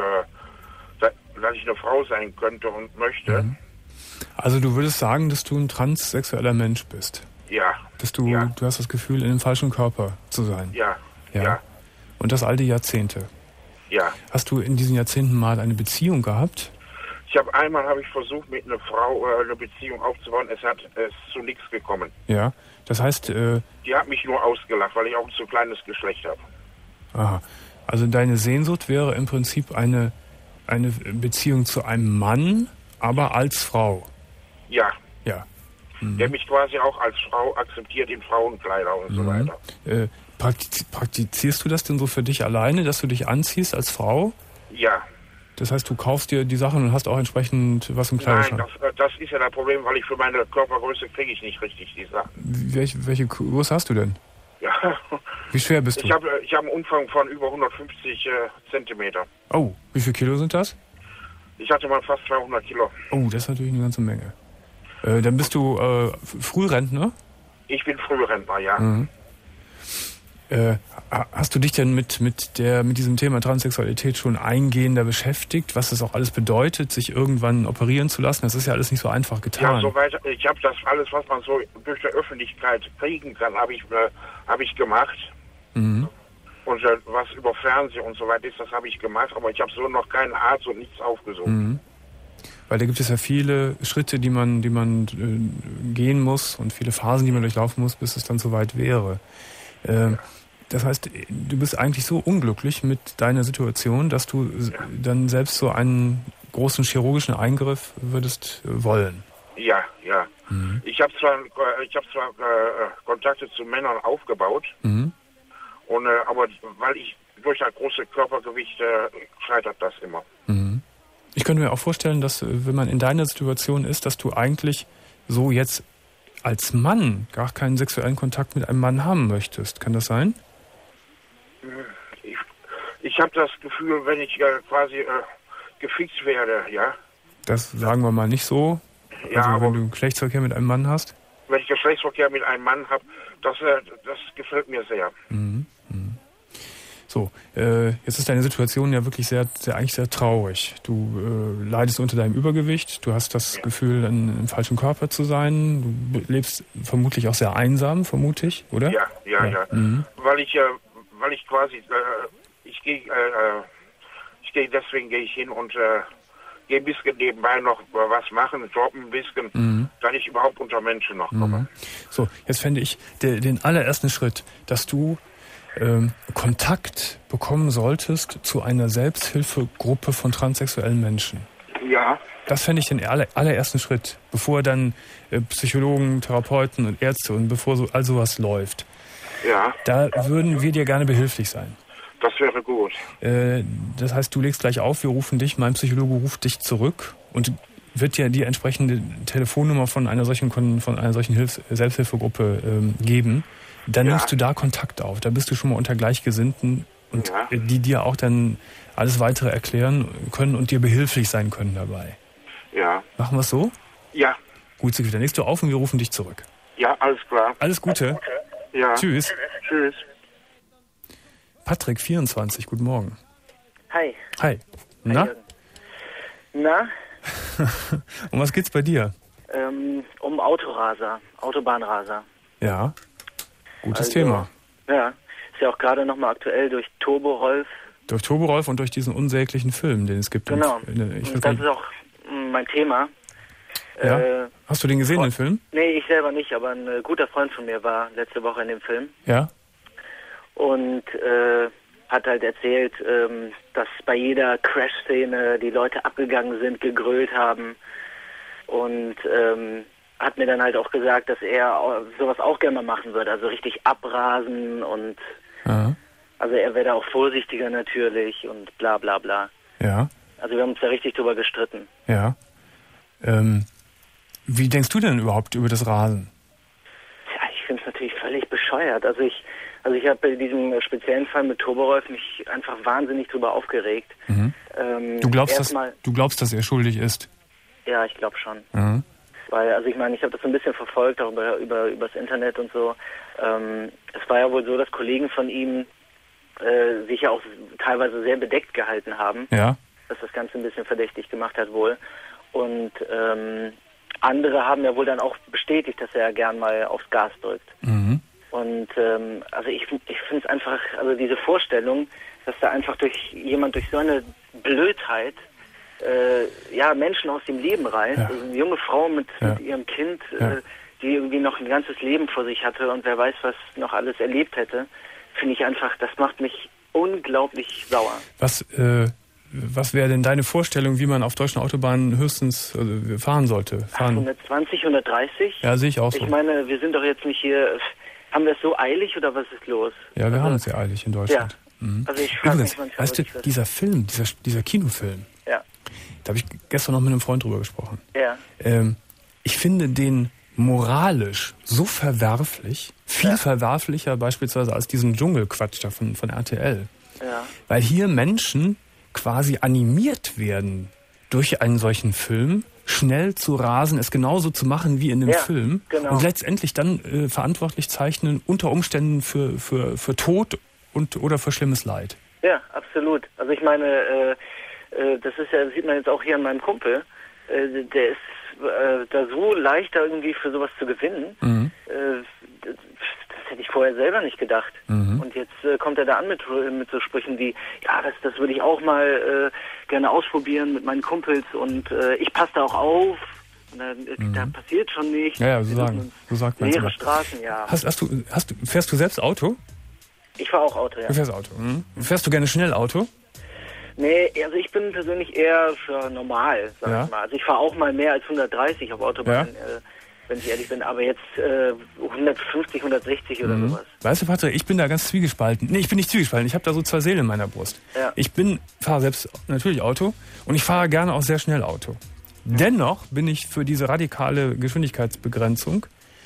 äh, dass ich eine Frau sein könnte und möchte. Mhm. Also du würdest sagen, dass du ein transsexueller Mensch bist? Ja. Dass du, ja. du hast das Gefühl, in einem falschen Körper zu sein? Ja. Ja. ja. Und das alte Jahrzehnte? Ja. Hast du in diesen Jahrzehnten mal eine Beziehung gehabt? Ich habe einmal habe ich versucht, mit einer Frau äh, eine Beziehung aufzubauen. Es hat es ist zu nichts gekommen. Ja. Das heißt, äh, die hat mich nur ausgelacht, weil ich auch ein zu kleines Geschlecht habe. Aha. Also deine Sehnsucht wäre im Prinzip eine eine Beziehung zu einem Mann, aber als Frau. Ja. Ja. Mhm. Der mich quasi auch als Frau akzeptiert in Frauenkleider und mhm. so weiter. Äh, praktiz- praktizierst du das denn so für dich alleine, dass du dich anziehst als Frau? Ja. Das heißt, du kaufst dir die Sachen und hast auch entsprechend was im Kleiderschrank? Nein, das, das ist ja das Problem, weil ich für meine Körpergröße kriege ich nicht richtig die Sachen. Welche, welche Größe hast du denn? Ja. Wie schwer bist du? Ich habe ich hab einen Umfang von über hundertfünfzig äh, Zentimeter. Oh, wie viel Kilo sind das? Ich hatte mal fast zweihundert Kilo. Oh, das ist natürlich eine ganze Menge. Äh, dann bist du äh, Frührentner? Ich bin Frührentner, ja. Mhm. Äh, hast du dich denn mit, mit, der, mit diesem Thema Transsexualität schon eingehender beschäftigt, was das auch alles bedeutet, sich irgendwann operieren zu lassen? Das ist ja alles nicht so einfach getan. Ja, soweit, ich habe das alles, was man so durch die Öffentlichkeit kriegen kann, habe ich, äh, hab ich gemacht. Mhm. Und äh, was über Fernsehen und so weiter ist, das habe ich gemacht, aber ich habe so noch keinen Arzt und nichts aufgesucht. Mhm. Weil da gibt es ja viele Schritte, die man, die man äh, gehen muss und viele Phasen, die man durchlaufen muss, bis es dann soweit wäre. Äh, ja. Das heißt, du bist eigentlich so unglücklich mit deiner Situation, dass du ja. dann selbst so einen großen chirurgischen Eingriff würdest wollen. Ja, ja. Mhm. Ich habe zwar, ich hab zwar äh, Kontakte zu Männern aufgebaut, mhm. und, äh, aber weil ich durch das große Körpergewicht äh, scheitert das immer. Mhm. Ich könnte mir auch vorstellen, dass wenn man in deiner Situation ist, dass du eigentlich so jetzt als Mann gar keinen sexuellen Kontakt mit einem Mann haben möchtest. Kann das sein? Ich, ich habe das Gefühl, wenn ich äh, quasi äh, gefixt werde, ja. Das sagen wir mal nicht so. Ja, also aber wenn du Geschlechtsverkehr mit einem Mann hast? Wenn ich Geschlechtsverkehr mit einem Mann habe, das, äh, das gefällt mir sehr. Mhm. Mhm. So, äh, jetzt ist deine Situation ja wirklich sehr, sehr eigentlich sehr traurig. Du äh, leidest unter deinem Übergewicht, du hast das Gefühl, in, im falschen Körper zu sein, du lebst vermutlich auch sehr einsam, vermute ich, oder? Ja, ja, ja. ja. Mhm. Weil ich, äh, weil ich quasi, äh, ich gehe, äh, ich gehe, deswegen gehe ich hin und äh, gehe ein bisschen nebenbei noch was machen, jobben ein bisschen, mhm. dass ich überhaupt unter Menschen noch komme. Mhm. So, jetzt fände ich der, den allerersten Schritt, dass du ähm, Kontakt bekommen solltest zu einer Selbsthilfegruppe von transsexuellen Menschen. Ja. Das fände ich den aller, allerersten Schritt, bevor dann äh, Psychologen, Therapeuten und Ärzte und bevor so all sowas läuft. Ja. Da würden wir dir gerne behilflich sein. Das wäre gut. Äh, das heißt, du legst gleich auf, wir rufen dich, mein Psychologe ruft dich zurück und wird dir die entsprechende Telefonnummer von einer solchen von einer solchen Hilfs- Selbsthilfegruppe ähm, geben. Dann ja. nimmst du da Kontakt auf. Da bist du schon mal unter Gleichgesinnten und ja. die dir auch dann alles Weitere erklären können und dir behilflich sein können dabei. Ja. Machen wir es so? Ja. Gut, Sigrid, dann legst du auf und wir rufen dich zurück. Ja, alles klar. Alles Gute. Alles Gute. Ja. Tschüss. Tschüss. Patrick, vierundzwanzig, guten Morgen. Hi. Hi. Na? Hi, Na? Um was geht's bei dir? Ähm, um Autoraser, Autobahnraser. Ja, gutes also, Thema. Ja, ist ja auch gerade nochmal aktuell durch Turbo Rolf. Durch Turbo Rolf und durch diesen unsäglichen Film, den es gibt. Genau, in, ich das ist auch mein Thema. Ja? Äh, Hast du den gesehen, von, den Film? Nee, ich selber nicht, aber ein äh, guter Freund von mir war letzte Woche in dem Film. Ja. Und äh, hat halt erzählt, ähm, dass bei jeder Crash-Szene die Leute abgegangen sind, gegrölt haben. Und ähm, hat mir dann halt auch gesagt, dass er sowas auch gerne mal machen würde. Also richtig abrasen und Aha. Also er wäre da auch vorsichtiger natürlich und bla bla bla. Ja. Also wir haben uns da richtig drüber gestritten. Ja. Ähm, wie denkst du denn überhaupt über das Rasen? Ja, ich finde es natürlich völlig bescheuert. Also ich also ich habe bei diesem speziellen Fall mit Turborolf mich einfach wahnsinnig drüber aufgeregt. Mhm. Ähm, du, glaubst, dass, mal, du glaubst, dass er schuldig ist? Ja, ich glaube schon. Mhm. Weil, also ich meine, ich habe das so ein bisschen verfolgt, auch über, über übers Internet und so. Ähm, es war ja wohl so, dass Kollegen von ihm äh, sich ja auch teilweise sehr bedeckt gehalten haben. Ja. Dass das Ganze ein bisschen verdächtig gemacht hat wohl. Und ähm, andere haben ja wohl dann auch bestätigt, dass er gern mal aufs Gas drückt. Mhm. Und ähm, also ich, ich finde es einfach, also diese Vorstellung, dass da einfach durch jemand durch so eine Blödheit äh, ja Menschen aus dem Leben reißt, ja. also eine junge Frau mit, ja. mit ihrem Kind, ja. äh, die irgendwie noch ein ganzes Leben vor sich hatte und wer weiß, was noch alles erlebt hätte, finde ich einfach, das macht mich unglaublich sauer. Was, äh, was wäre denn deine Vorstellung, wie man auf deutschen Autobahnen höchstens also, fahren sollte? Fahren? hundertzwanzig, hundertdreißig? Ja, sehe ich auch so. Ich meine, wir sind doch jetzt nicht hier, haben wir es so eilig oder was ist los? Ja, wir also, haben es ja eilig in Deutschland. Ja. Mhm. Also ich frage Übrigens, mich manchmal, weißt du, dieser Film, dieser, dieser Kinofilm, ja. da habe ich gestern noch mit einem Freund drüber gesprochen. Ja. Ähm, ich finde den moralisch so verwerflich, viel ja. verwerflicher beispielsweise als diesen Dschungelquatsch da von, von R T L. Ja. Weil hier Menschen quasi animiert werden, durch einen solchen Film schnell zu rasen, es genauso zu machen wie in dem ja, Film genau. und letztendlich dann äh, verantwortlich zeichnen unter Umständen für, für, für Tod und oder für schlimmes Leid. Ja, absolut. Also ich meine, äh, äh, das ist ja, das sieht man jetzt auch hier an meinem Kumpel, äh, der ist äh, da so leicht da irgendwie für sowas zu gewinnen. Mhm. Äh, das, das hätte ich vorher selber nicht gedacht. Mhm. Und jetzt äh, kommt er da an mit, mit so Sprüchen wie, ja, das, das würde ich auch mal äh, gerne ausprobieren mit meinen Kumpels und äh, ich passe da auch auf. Und da, mhm. da passiert schon nichts. Ja, ja, so sagen. So sagt man leere Straßen, ja. Hast, hast du, hast du, fährst du selbst Auto? Ich fahre auch Auto, ja. Du fährst Auto. Mhm. Fährst du gerne schnell Auto? Nee, also ich bin persönlich eher für normal, sag ja. ich mal. Also ich fahre auch mal mehr als hundertdreißig auf Autobahn, ja. äh, wenn ich ehrlich bin, aber jetzt äh, hundertfünfzig, hundertsechzig oder mhm. sowas. Weißt du, Patrick, ich bin da ganz zwiegespalten. Nee, ich bin nicht zwiegespalten, ich habe da so zwei Seelen in meiner Brust. Ja. Ich bin, fahre selbst natürlich Auto und ich fahre gerne auch sehr schnell Auto. Mhm. Dennoch bin ich für diese radikale Geschwindigkeitsbegrenzung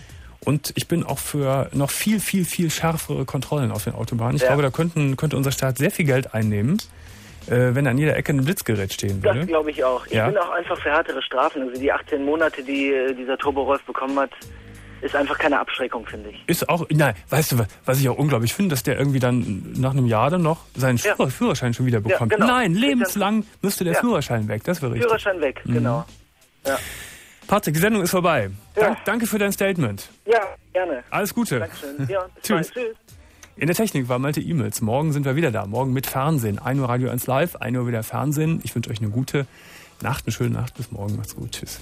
und ich bin auch für noch viel, viel, viel schärfere Kontrollen auf den Autobahnen. Ich ja. glaube, da könnten, könnte unser Staat sehr viel Geld einnehmen, äh, wenn an jeder Ecke ein Blitzgerät stehen würde. Das glaube ich auch. Ich ja. bin auch einfach für härtere Strafen. Also die achtzehn Monate, die äh, dieser Turbo Rolf bekommen hat, ist einfach keine Abschreckung, finde ich. Ist auch, nein, weißt du, was ich auch unglaublich finde, dass der irgendwie dann nach einem Jahr dann noch seinen ja. Führerschein schon wieder bekommt. Ja, genau. Nein, lebenslang müsste der ja. Führerschein weg, das wäre richtig. Führerschein weg, mhm. genau. Ja. Patrick, die Sendung ist vorbei. Ja. Dank, danke für dein Statement. Ja, gerne. Alles Gute. Dankeschön. Ja, bis Tschüss. Tschüss. In der Technik war Malte E-Mails. Morgen sind wir wieder da. Morgen mit Fernsehen. ein Uhr Radio eins Live, ein Uhr wieder Fernsehen. Ich wünsche euch eine gute Nacht, eine schöne Nacht. Bis morgen. Macht's gut. Tschüss.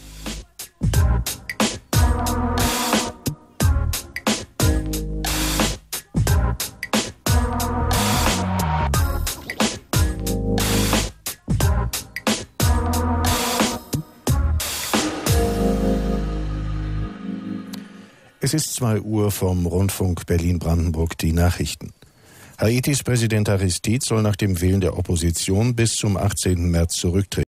Es ist zwei Uhr vom Rundfunk Berlin-Brandenburg, die Nachrichten. Haitis Präsident Aristide soll nach dem Willen der Opposition bis zum achtzehnten März zurücktreten.